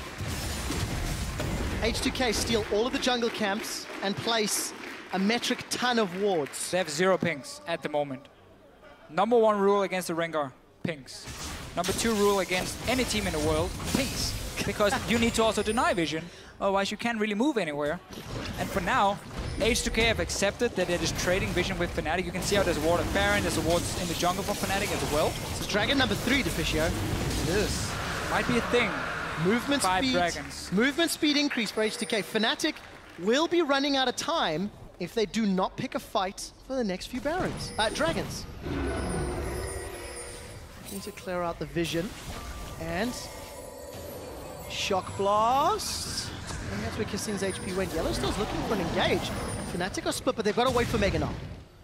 H two K steal all of the jungle camps and place a metric ton of wards. They have zero pings at the moment. Number one rule against the Rengar, pings. Number two rule against any team in the world, pings. Because you need to also deny vision, otherwise you can't really move anywhere. And for now, H two K have accepted that they're just trading vision with Fnatic. You can see how there's a ward of Baron, there's a ward in the jungle for Fnatic as well. It's dragon number three, Deficio. This might be a thing. Movement Five speed, dragons. Movement speed increase for H two K. Fnatic will be running out of time if they do not pick a fight for the next few Barons. Uh, dragons. Need to clear out the vision. And Shock Blast. I think that's where Kasing's H P went. Yellowstar's looking for an engage. Fnatic are split, but they've got to wait for Mega Gnar.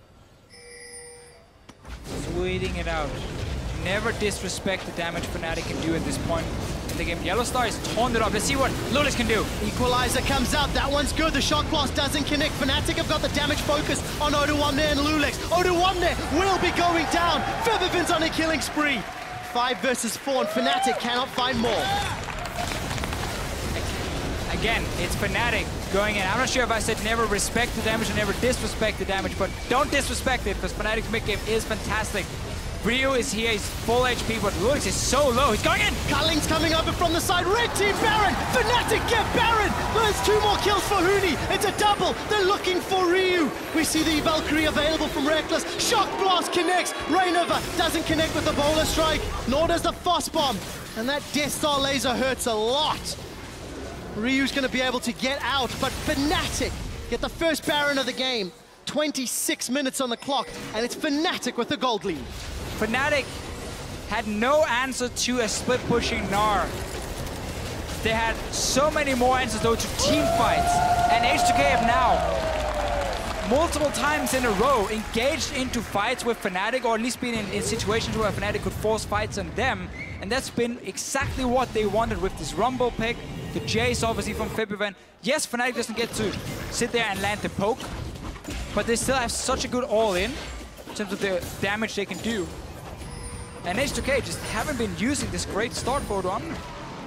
Just waiting it out. Never disrespect the damage Fnatic can do at this point in the game. Yellowstar is taunted up. Let's see what Lulex can do. Equalizer comes out. That one's good. The Shock Blast doesn't connect. Fnatic have got the damage focus on odoamne and Lulex. odoamne will be going down. Feathervin's on a killing spree. Five versus four, and Fnatic cannot find more. Again, it's Fnatic going in. I'm not sure if I said never respect the damage or never disrespect the damage, but don't disrespect it, because Fnatic's mid game is fantastic. Rio is here, he's full H P, but Lulex is so low. He's going in! Culling's coming over from the side. Red team Baron! Fnatic get Baron! The it's two more kills for Huni. It's a double. They're looking for Ryu. We see the Valkyrie available from Rekkles. Shock Blast connects. Rainova doesn't connect with the Bowler Strike, nor does the Frost Bomb. And that Death Star laser hurts a lot. Ryu's going to be able to get out, but Fnatic get the first Baron of the game. twenty-six minutes on the clock, and it's Fnatic with the gold lead. Fnatic had no answer to a split-pushing Gnar. They had so many more answers, though, to team fights. And H two K have now, multiple times in a row, engaged into fights with Fnatic, or at least been in, in situations where Fnatic could force fights on them. And that's been exactly what they wanted with this Rumble pick. The Jace, obviously, from Febiven. Yes, Fnatic doesn't get to sit there and land the poke, but they still have such a good all-in in terms of the damage they can do. And H two K just haven't been using this great start for Odoamne.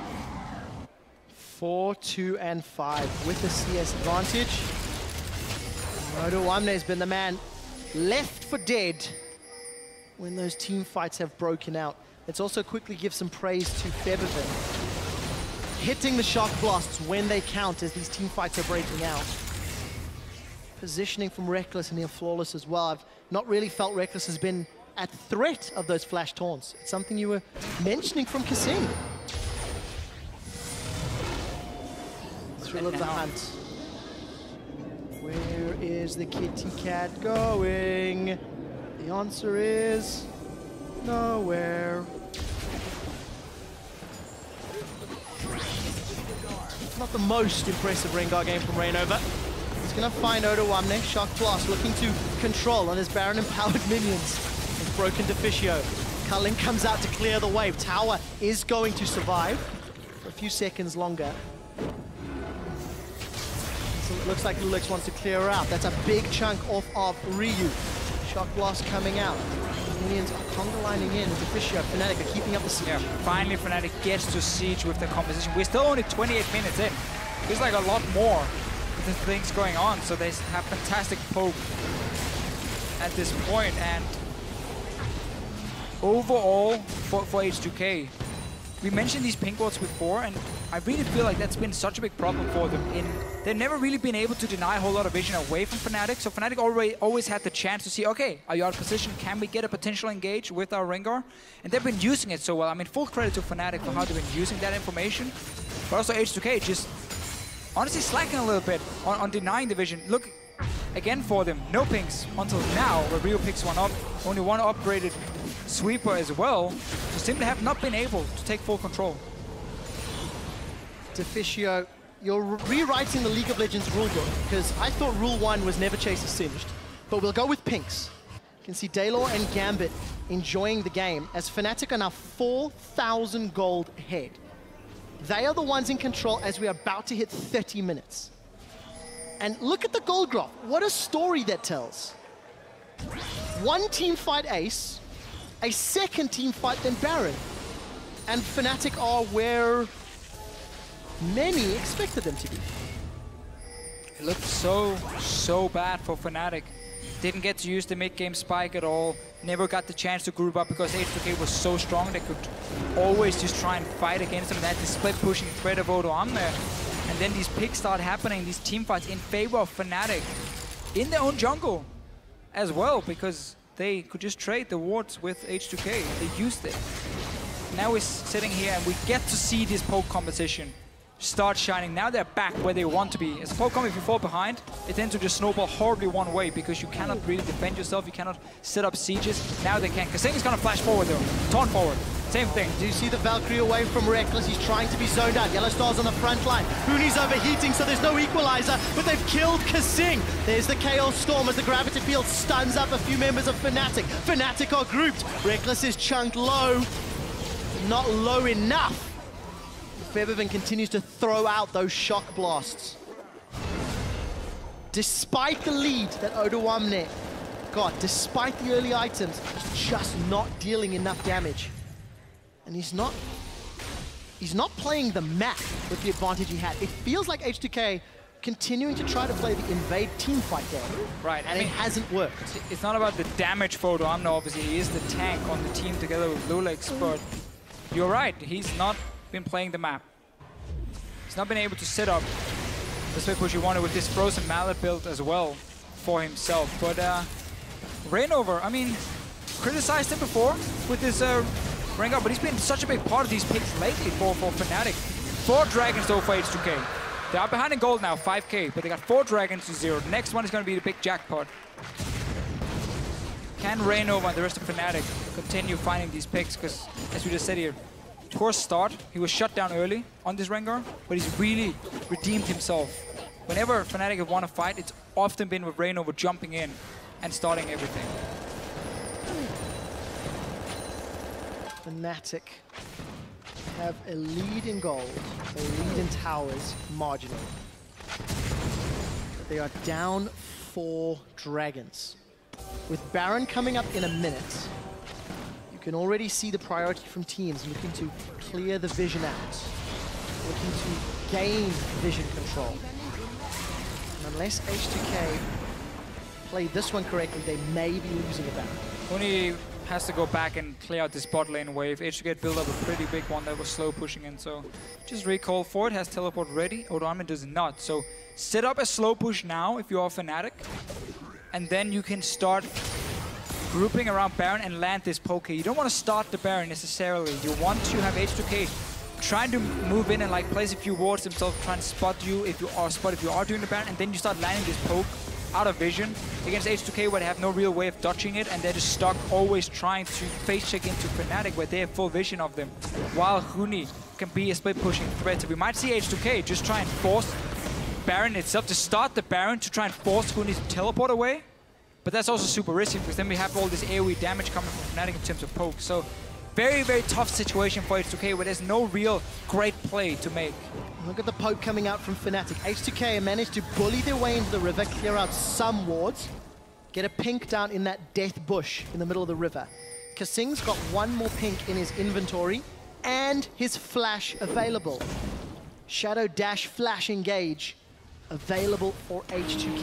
Four, two, and five with the C S advantage. Odoamne has been the man left for dead when those team fights have broken out. Let's also quickly give some praise to Febiven. Hitting the shock blasts when they count as these team fights are breaking out. Positioning from Rekkles and near Flawless as well. I've not really felt Rekkles has been at threat of those flash taunts. It's something you were mentioning from Kasing. Thrill of the hunt. Where is the kitty cat going? The answer is nowhere. Not the most impressive Rengar game from Rainova. He's going to find Odoamne. Shock Blast looking to control on his Baron empowered minions. With broken Deficio. Culling comes out to clear the wave. Tower is going to survive for a few seconds longer. So it looks like Lulix wants to clear her out. That's a big chunk off of Ryu. Shock Blast coming out. Minions are conga lining in. Deficio, Fnatic are keeping up the siege. Yeah, finally Fnatic gets to siege with the composition. We're still only twenty-eight minutes in. There's like a lot more with the things going on, so they have fantastic poke at this point. And overall, for, for H two K, we mentioned these pink wards before, and I really feel like that's been such a big problem for them. In they've never really been able to deny a whole lot of vision away from Fnatic, so Fnatic already always had the chance to see, okay, are you out of position? Can we get a potential engage with our Rengar? And they've been using it so well. I mean, full credit to Fnatic for how they've been using that information, but also H two K just honestly slacking a little bit on, on denying the vision. Look, again for them, no pinks until now, where Rio picks one up, only one upgraded sweeper as well, so simply have not been able to take full control. Deficio, you're rewriting the League of Legends rulebook, because I thought rule one was never chase a singed, but we'll go with pinks. You can see Daylor and Gambit enjoying the game, as Fnatic are now four thousand gold ahead. They are the ones in control as we are about to hit thirty minutes. And look at the gold graph. What a story that tells. One team fight ace, a second team fight then Baron. And Fnatic are where many expected them to be. It looked so, so bad for Fnatic. Didn't get to use the mid-game spike at all. Never got the chance to group up because H two K was so strong they could always just try and fight against them. They had the split-pushing threat of Odoamne. And then these picks start happening, these team fights in favor of Fnatic in their own jungle as well, because they could just trade the wards with H two K. They used it. Now we're sitting here and we get to see this poke competition start shining. Now they're back where they want to be. As a Pokemon, if you fall behind, it tends to just snowball horribly one way because you cannot really defend yourself, you cannot set up sieges. Now they can. Kasing is gonna flash forward though. Taunt forward. Same thing. Do you see the Valkyrie away from Rekkles? He's trying to be zoned out. Yellow Star's on the front line. Huni's overheating, so there's no equalizer, but they've killed Kasing. There's the Chaos Storm as the Gravity Field stuns up a few members of Fnatic. Fnatic are grouped. Rekkles is chunked low. Not low enough. Febiven continues to throw out those shock blasts. Despite the lead that Odoamne got, despite the early items, he's just not dealing enough damage. And he's not, he's not playing the map with the advantage he had. It feels like H two K continuing to try to play the invade team fight game. Right. And I mean, it hasn't worked. It's not about the damage for Odoamne, obviously. He is the tank on the team together with Lulix, but you're right. He's not been playing the map. He's not been able to set up That's what he wanted with this Frozen Mallet build as well for himself. But uh, Reignover, I mean, criticized him before with his uh, Rengar, but he's been such a big part of these picks lately for, for Fnatic. Four dragons though for H two K. They are behind in gold now, five K, but they got four dragons to zero. The next one is going to be the big jackpot. Can Reignover and the rest of Fnatic continue finding these picks? Because, as we just said here, poor start. He was shut down early on this Rengar, but he's really redeemed himself. Whenever Fnatic have won a fight, it's often been with Reignover jumping in and starting everything. Fnatic have a lead in gold, a lead in towers, marginal. But they are down four dragons. With Baron coming up in a minute, you can already see the priority from teams looking to clear the vision out, looking to gain vision control. And unless H two K play this one correctly, they may be losing a Baron. Huni has to go back and clear out this bot lane wave. H two K built up a pretty big one that was slow pushing in, so just recall for it. Has teleport ready. Odoamne does not. So set up a slow push now if you are Fnatic, and then you can start grouping around Baron and land this poke. You don't want to start the Baron necessarily. You want to have H two K trying to move in and like place a few wards themselves, trying to spot you if you are spot if you are doing the Baron, and then you start landing this poke out of vision against H two K where they have no real way of dodging it, and they're just stuck always trying to face check into Fnatic where they have full vision of them, while Huni can be a split pushing threat. So we might see H two K just try and force Baron itself to start the Baron to try and force Huni to teleport away, but that's also super risky because then we have all this AoE damage coming from Fnatic in terms of poke. So very, very tough situation for H two K where there's no real great play to make. Look at the poke coming out from Fnatic. H two K managed to bully their way into the river, clear out some wards, get a pink down in that death bush in the middle of the river. Kasing's got one more pink in his inventory and his flash available. Shadow Dash Flash Engage available for H two K.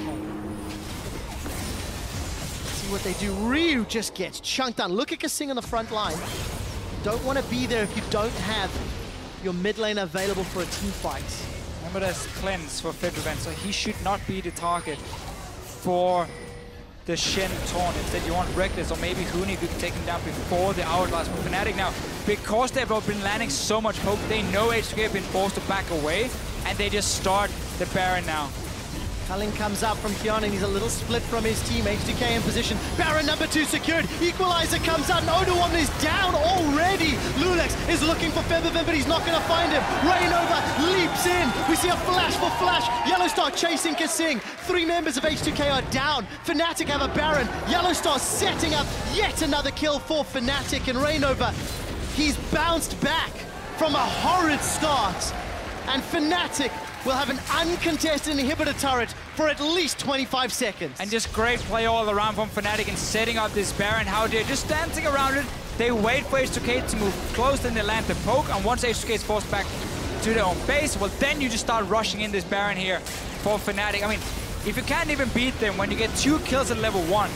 See what they do. Ryu just gets chunked down. Look at Kasing on the front line. Don't want to be there if you don't have your mid lane available for a team fight. Remember there's cleanse for Fedrivan, so he should not be the target for the Shen Taunt. Instead you want Reckless or maybe Huni if you can take him down before the Hourglass. But Fnatic now, because they've been landing so much poke, they know H two K have been forced to back away, and they just start the Baron now. Culling comes out from Kiana and he's a little split from his team. H two K in position. Baron number two secured. Equalizer comes out and Odoamne is down already. Lulex is looking for Feathervin, but he's not going to find him. Reignover leaps in. We see a flash for Flash. Yellowstar chasing Kasing. Three members of H two K are down. Fnatic have a Baron. Yellowstar setting up yet another kill for Fnatic, and Reignover, he's bounced back from a horrid start. And Fnatic will have an uncontested inhibitor turret for at least twenty-five seconds. And just great play all around from Fnatic in setting up this Baron. How they're just dancing around it. They wait for H two K to move close, then they land the poke. And once H two K is forced back to their own base, well, then you just start rushing in this Baron here for Fnatic. I mean, if you can't even beat them when you get two kills at level one,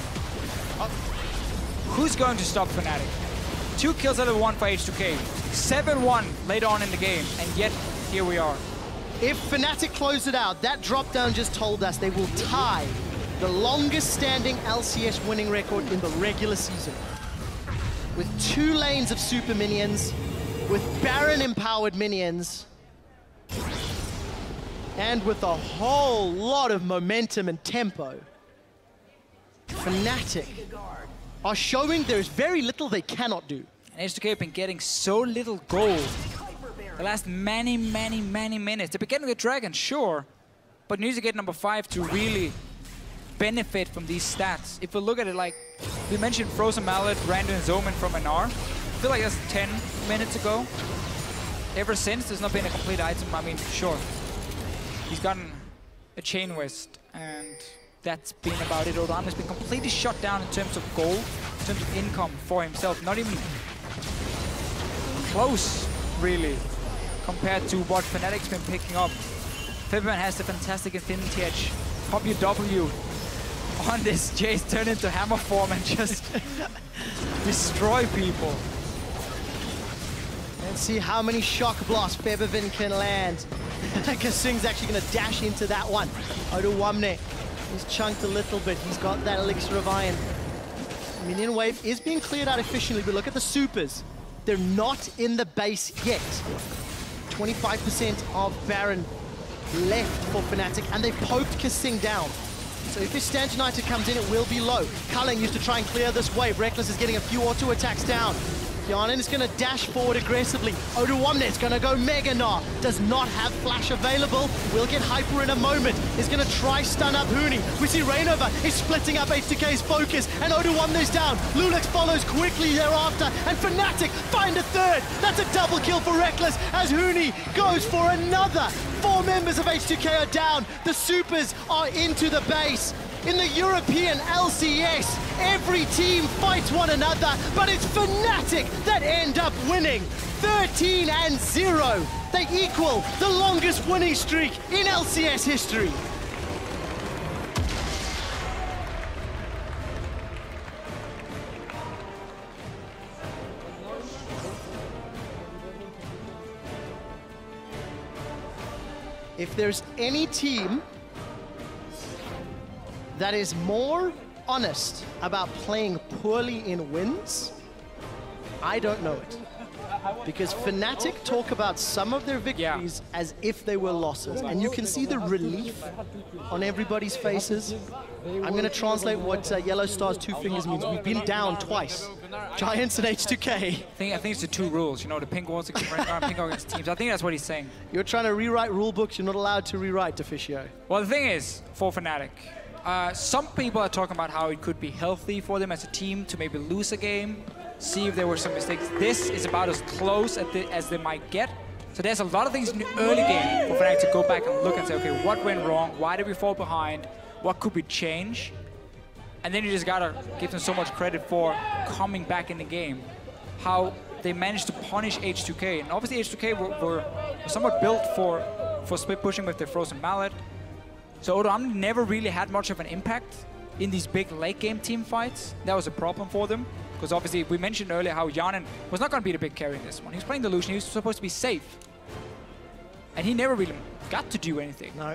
who's going to stop Fnatic? Two kills at level one for H two K. seven one later on in the game, and yet here we are. If Fnatic close it out, that drop down just told us they will tie the longest standing L C S winning record in the regular season. With two lanes of super minions, with Baron empowered minions, and with a whole lot of momentum and tempo. Fnatic are showing there's very little they cannot do. And H two K have been getting so little gold the last many, many, many minutes. They're getting the Dragon, sure, but need to get number five to really benefit from these stats. If we look at it, like we mentioned, Frozen Mallet, Random Zoman from N R. I feel like that's ten minutes ago. Ever since, there's not been a complete item. I mean, sure, he's gotten a Chain West, and that's been about it. Odoamne has been completely shut down in terms of gold, in terms of income for himself. Not even close, really, compared to what Fnatic's been picking up. Featherman has the fantastic Infinity Edge. Pop your W on this Jace, turn into hammer form and just destroy people. Let's see how many shock blasts Feathervin can land. Kasing's actually going to dash into that one. Oduwamne, he's chunked a little bit. He's got that Elixir of Iron. Minion wave is being cleared out efficiently, but look at the supers. They're not in the base yet. twenty-five percent of Baron left for Fnatic, and they've poked Kasing down. So if his Stand United comes in, it will be low. Culling used to try and clear this wave. Rekkles is getting a few auto attacks down. Hjarnan is going to dash forward aggressively. Oduwamne is going to go Mega Gnar. Does not have flash available. Will get hyper in a moment. Is going to try stun up Huni. We see Reignover is splitting up H two K's focus, and Oduwamne is down. Lulix follows quickly thereafter, and Fnatic find a third. That's a double kill for Rekkles as Huni goes for another. Four members of H two K are down. The supers are into the base. In the European L C S, every team fights one another, but it's Fnatic that end up winning. thirteen and zero. They equal the longest winning streak in L C S history. If there's any team that is more honest about playing poorly in wins, I don't know it. Because Fnatic talk about some of their victories yeah. as if they were losses. And you can see the relief on everybody's faces. I'm going to translate what uh, Yellow Star's two fingers means. We've been down twice. Giants and H two K. I think, I think it's the two rules, you know, the pink walls against Rengar and pink against teams. I think that's what he's saying. You're trying to rewrite rule books you're not allowed to rewrite, Deficio. Well, the thing is, for Fnatic, Uh, some people are talking about how it could be healthy for them as a team to maybe lose a game, see if there were some mistakes. This is about as close at the, as they might get. So there's a lot of things in the early game for Fnatic to go back and look and say, okay, what went wrong? Why did we fall behind? What could we change? And then you just gotta give them so much credit for coming back in the game. How they managed to punish H two K. And obviously H two K were, were somewhat built for, for split pushing with their Frozen Mallet. So Oduwamne never really had much of an impact in these big late game team fights. That was a problem for them. Because obviously we mentioned earlier how Hjarnan was not going to be the big carry in this one. He was playing the Lucian, he was supposed to be safe. And he never really got to do anything. No.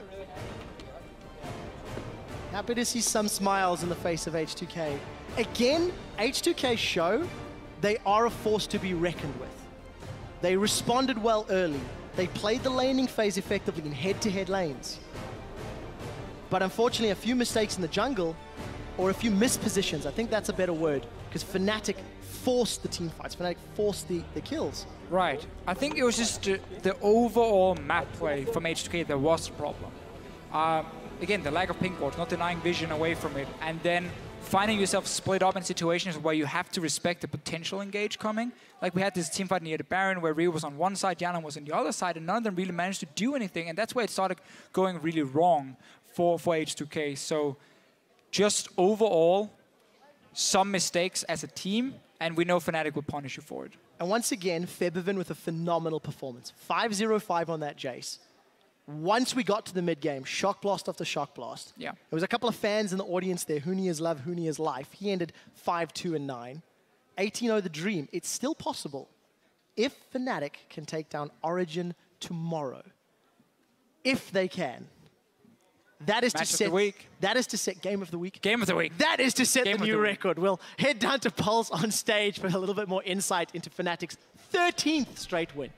Happy to see some smiles in the face of H two K. Again, H two K show they are a force to be reckoned with. They responded well early. They played the laning phase effectively in head-to-head lanes. But unfortunately, a few mistakes in the jungle, or a few mispositions, I think that's a better word, because Fnatic forced the team fights, Fnatic forced the, the kills. Right. I think it was just the, the overall map play from H two K that was the problem. Um, again, the lack of pink wards, not denying vision away from it, and then finding yourself split up in situations where you have to respect the potential engage coming. Like we had this team fight near the Baron where Rio was on one side, Hjarnan was on the other side, and none of them really managed to do anything, and that's where it started going really wrong for, for H two K. So just overall, some mistakes as a team, and we know Fnatic will punish you for it. And once again, Febiven with a phenomenal performance. five zero five on that Jace. Once we got to the mid-game, shock blast after shock blast. Yeah. There was a couple of fans in the audience there. Huni is love, Huni is life. He ended five two and nine. eighteen oh the dream. It's still possible if Fnatic can take down Origen tomorrow. If they can. That is Match to of set. the week. That is to set game of the week. Game of the week. That is to set Game the of new the week. record. We'll head down to Pulse on stage for a little bit more insight into Fnatic's thirteenth straight win.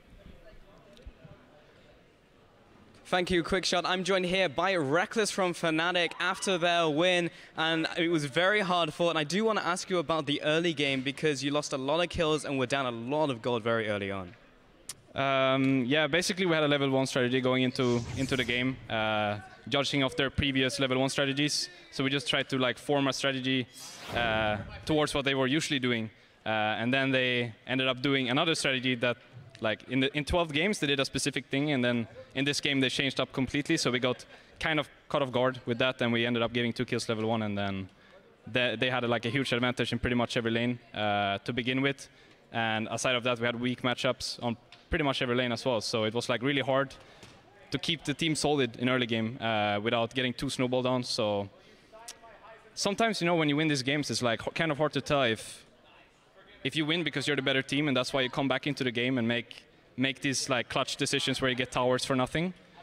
Thank you, Quickshot. I'm joined here by Rekkles from Fnatic after their win, and it was very hard fought. And I do want to ask you about the early game because you lost a lot of kills and were down a lot of gold very early on. Um, yeah, basically we had a level one strategy going into into the game, uh, judging off their previous level one strategies. So we just tried to like form a strategy uh, towards what they were usually doing, uh, and then they ended up doing another strategy that, like in the in twelve games, they did a specific thing, and then in this game they changed up completely. So we got kind of caught off guard with that, and we ended up getting two kills level one, and then they, they had a, like a huge advantage in pretty much every lane uh, to begin with. And aside of that, we had weak matchups on pretty much every lane as well. So it was like really hard to keep the team solid in early game uh, without getting too snowballed on. So sometimes, you know, when you win these games, it's like kind of hard to tell if if you win because you're the better team, and that's why you come back into the game and make make these like clutch decisions where you get towers for nothing,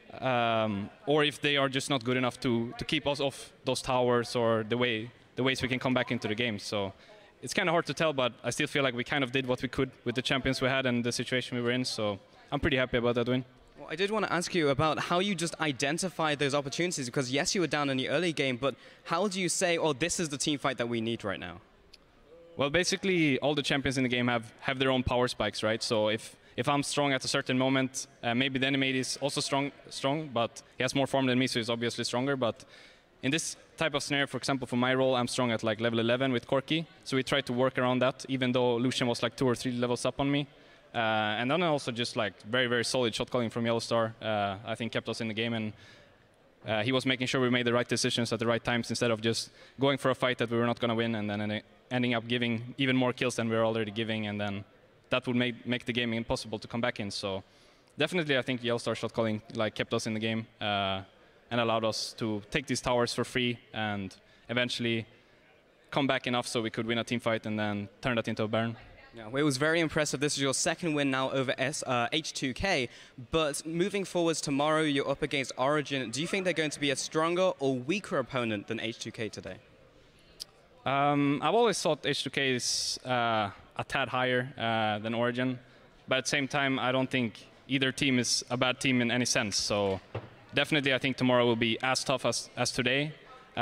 um, or if they are just not good enough to to keep us off those towers or the way the ways we can come back into the game. So it's kind of hard to tell, but I still feel like we kind of did what we could with the champions we had and the situation we were in. So I'm pretty happy about that win. Well, I did want to ask you about how you just identified those opportunities, because yes, you were down in the early game, but how do you say, oh, this is the team fight that we need right now? Well, basically, all the champions in the game have, have their own power spikes, right? So if, if I'm strong at a certain moment, uh, maybe the enemy is also strong, strong, but he has more farm than me, so he's obviously stronger. But in this type of scenario, for example, for my role, I'm strong at like level eleven with Corki, so we tried to work around that, even though Lucian was like two or three levels up on me. Uh, and then also just like very, very solid shot calling from Yellowstar, uh, I think kept us in the game. And uh, he was making sure we made the right decisions at the right times instead of just going for a fight that we were not going to win and then ending up giving even more kills than we were already giving. And then that would make, make the game impossible to come back in. So definitely I think Yellowstar shot calling like kept us in the game uh, and allowed us to take these towers for free and eventually come back enough so we could win a team fight and then turn that into a Baron. Yeah, well, it was very impressive. This is your second win now over S, uh, H two K. But moving forwards tomorrow, you're up against Origen. Do you think they're going to be a stronger or weaker opponent than H two K today? Um, I've always thought H two K is uh, a tad higher uh, than Origen. But at the same time, I don't think either team is a bad team in any sense. So definitely, I think tomorrow will be as tough as, as today.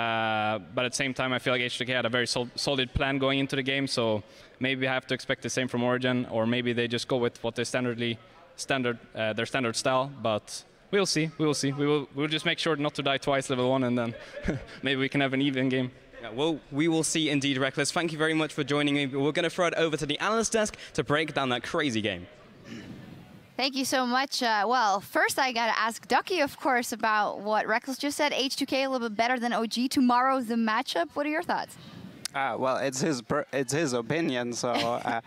Uh, but at the same time, I feel like H two K had a very sol solid plan going into the game, so maybe I have to expect the same from Origen, or maybe they just go with what they standardly standard uh, their standard style. But we'll see, we will see. We will we'll just make sure not to die twice level one, and then maybe we can have an even game. Yeah, well, we will see indeed, Reckless. Thank you very much for joining me. We're going to throw it over to the analyst desk to break down that crazy game. Thank you so much. Uh, well, first I got to ask Ducky, of course, about what Reckless just said. H two K a little bit better than O G. Tomorrow, the matchup. What are your thoughts? Uh, well, it's his per it's his opinion. So uh,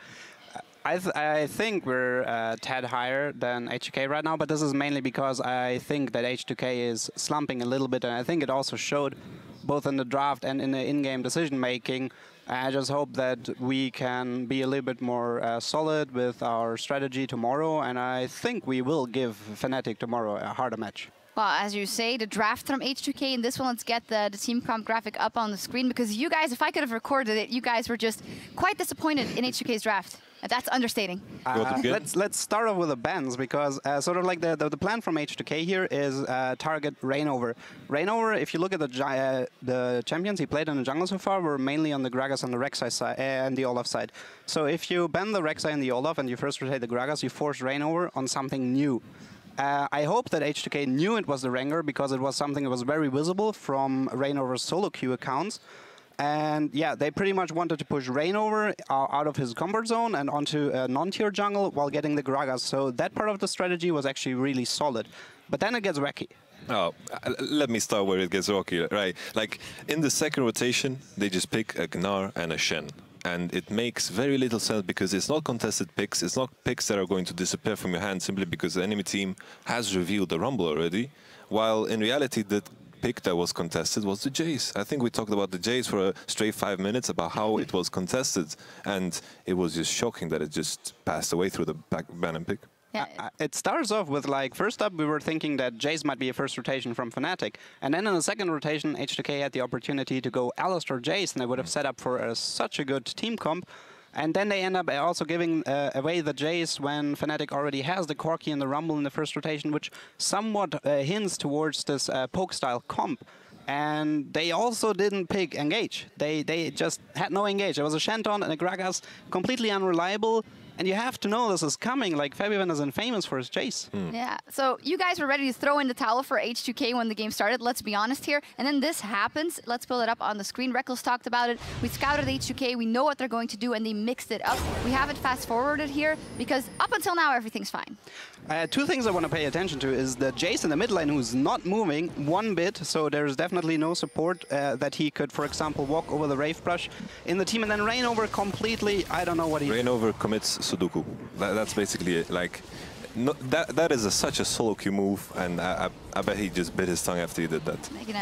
I th I think we're a tad higher than H two K right now, but this is mainly because I think that H two K is slumping a little bit, and I think it also showed both in the draft and in the in-game decision making. I just hope that we can be a little bit more uh, solid with our strategy tomorrow, and I think we will give Fnatic tomorrow a harder match. Well, as you say, the draft from H two K, and this one, let's get the, the team comp graphic up on the screen, because you guys, if I could have recorded it, you guys were just quite disappointed in H two K's draft. That's understating. Uh, let's let's start off with the bans, because uh, sort of like the, the the plan from H two K here is uh, target Reignover. Reignover, if you look at the uh, the champions he played in the jungle so far, were mainly on the Gragas and the Rek'Sai side uh, and the Olaf side. So if you ban the Rek'Sai and the Olaf and you first rotate the Gragas, you force Reignover on something new. Uh, I hope that H two K knew it was the Rengar, because it was something that was very visible from Reignover's solo queue accounts. And yeah, they pretty much wanted to push Reignover uh, out of his comfort zone and onto a non-tier jungle while getting the Gragas. So that part of the strategy was actually really solid. But then it gets wacky. Oh, let me start where it gets rocky, right? Like, in the second rotation, they just pick a Gnar and a Shen. And it makes very little sense, because it's not contested picks. It's not picks that are going to disappear from your hand simply because the enemy team has revealed the Rumble already. While in reality, the pick that was contested was the Jace. I think we talked about the Jace for a straight five minutes about how it was contested. And it was just shocking that it just passed away through the back ban and pick. Yeah. Uh, it starts off with, like, first up we were thinking that Jace might be a first rotation from Fnatic, and then in the second rotation H two K had the opportunity to go Alistar Jace, and they would have set up for a, such a good team comp. And then they end up also giving uh, away the Jace when Fnatic already has the Corki and the Rumble in the first rotation, which somewhat uh, hints towards this uh, poke-style comp. And they also didn't pick Engage. They, they just had no Engage. There was a Shenton and a Gragas, completely unreliable. And you have to know this is coming. Like, Fabian is infamous for his Jace. Mm. Yeah, so you guys were ready to throw in the towel for H two K when the game started, let's be honest here. And then this happens. Let's pull it up on the screen. Reckless talked about it. We scouted H two K. We know what they're going to do, and they mixed it up. We have it fast-forwarded here, because up until now, everything's fine. Uh, two things I want to pay attention to is the Jace in the mid lane, who's not moving one bit, so there's definitely no support uh, that he could, for example, walk over the Wraith Brush in the team. And then Reignover completely, I don't know what he... Reignover commits Sudoku. That, that's basically it. Like, no, that that is a, such a solo queue move, and I, I, I bet he just bit his tongue after he did that. Making a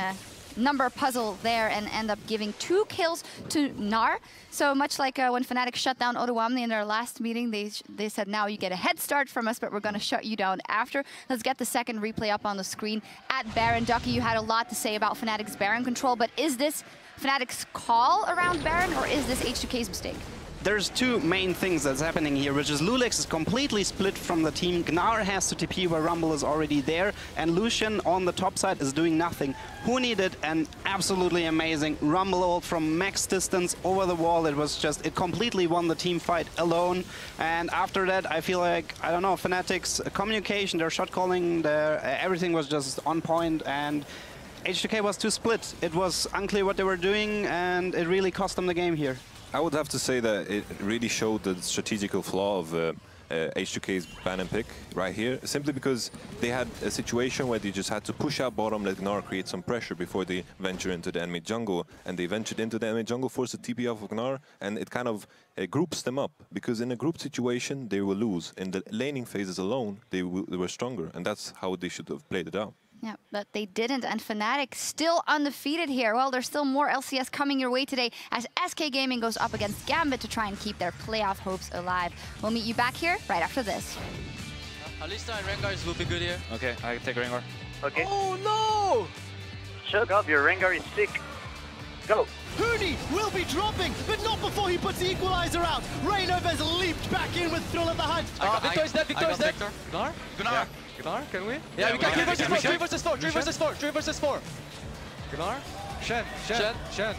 number puzzle there and end up giving two kills to Gnar. So much like uh, when Fnatic shut down Odoamne in their last meeting, they they said, now you get a head start from us, but we're going to shut you down after. Let's get the second replay up on the screen at Baron. Ducky, you had a lot to say about Fnatic's Baron control, but is this Fnatic's call around Baron, or is this H two K's mistake? There's two main things that's happening here, which is Lulex is completely split from the team. Gnar has to T P where Rumble is already there, and Lucian on the top side is doing nothing. Huni did an absolutely amazing Rumble ult from max distance over the wall. It was just, it completely won the team fight alone. And after that, I feel like, I don't know, Fnatic's communication, their shot calling, their, uh, everything was just on point, and H two K was too split. It was unclear what they were doing, and it really cost them the game here. I would have to say that it really showed the strategical flaw of uh, uh, H two K's ban and pick right here, simply because they had a situation where they just had to push out bottom, let Gnar create some pressure before they venture into the enemy jungle, and they ventured into the enemy jungle, forced a T P off of Gnar, and it kind of uh, groups them up, because in a group situation they will lose. In the laning phases alone, they, they were stronger, and that's how they should have played it out. Yeah, but they didn't, and Fnatic still undefeated here. Well, there's still more L C S coming your way today as S K Gaming goes up against Gambit to try and keep their playoff hopes alive. We'll meet you back here right after this. Uh, Alistar and Rengar will be good here. Okay, I take Rengar. Okay. Oh no! Shut up, your Rengar is sick. Go. Huni will be dropping, but not before he puts the equalizer out. Reignover's leaped back in with Thrill of the Hunt. Uh, Victor is dead, Victor is dead. Gnar? Gnar? Gnar, can we? Yeah, yeah we can. three versus four, three versus four, three versus four, three versus four. Gnar? Shen, Shen, Shen.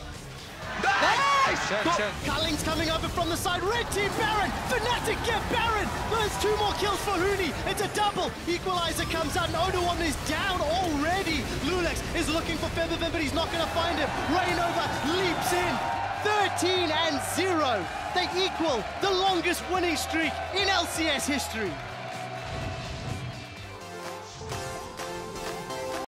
Nice! Shen, Shen. Culling's coming over from the side. Red team Baron. Fnatic get Baron. There's two more kills for Huni. It's a double. Equalizer comes out and Odoamne is down already. Lulex is looking for Feathervin, but he's not going to find him. Reignover leaps in. thirteen and zero. They equal the longest winning streak in L C S history.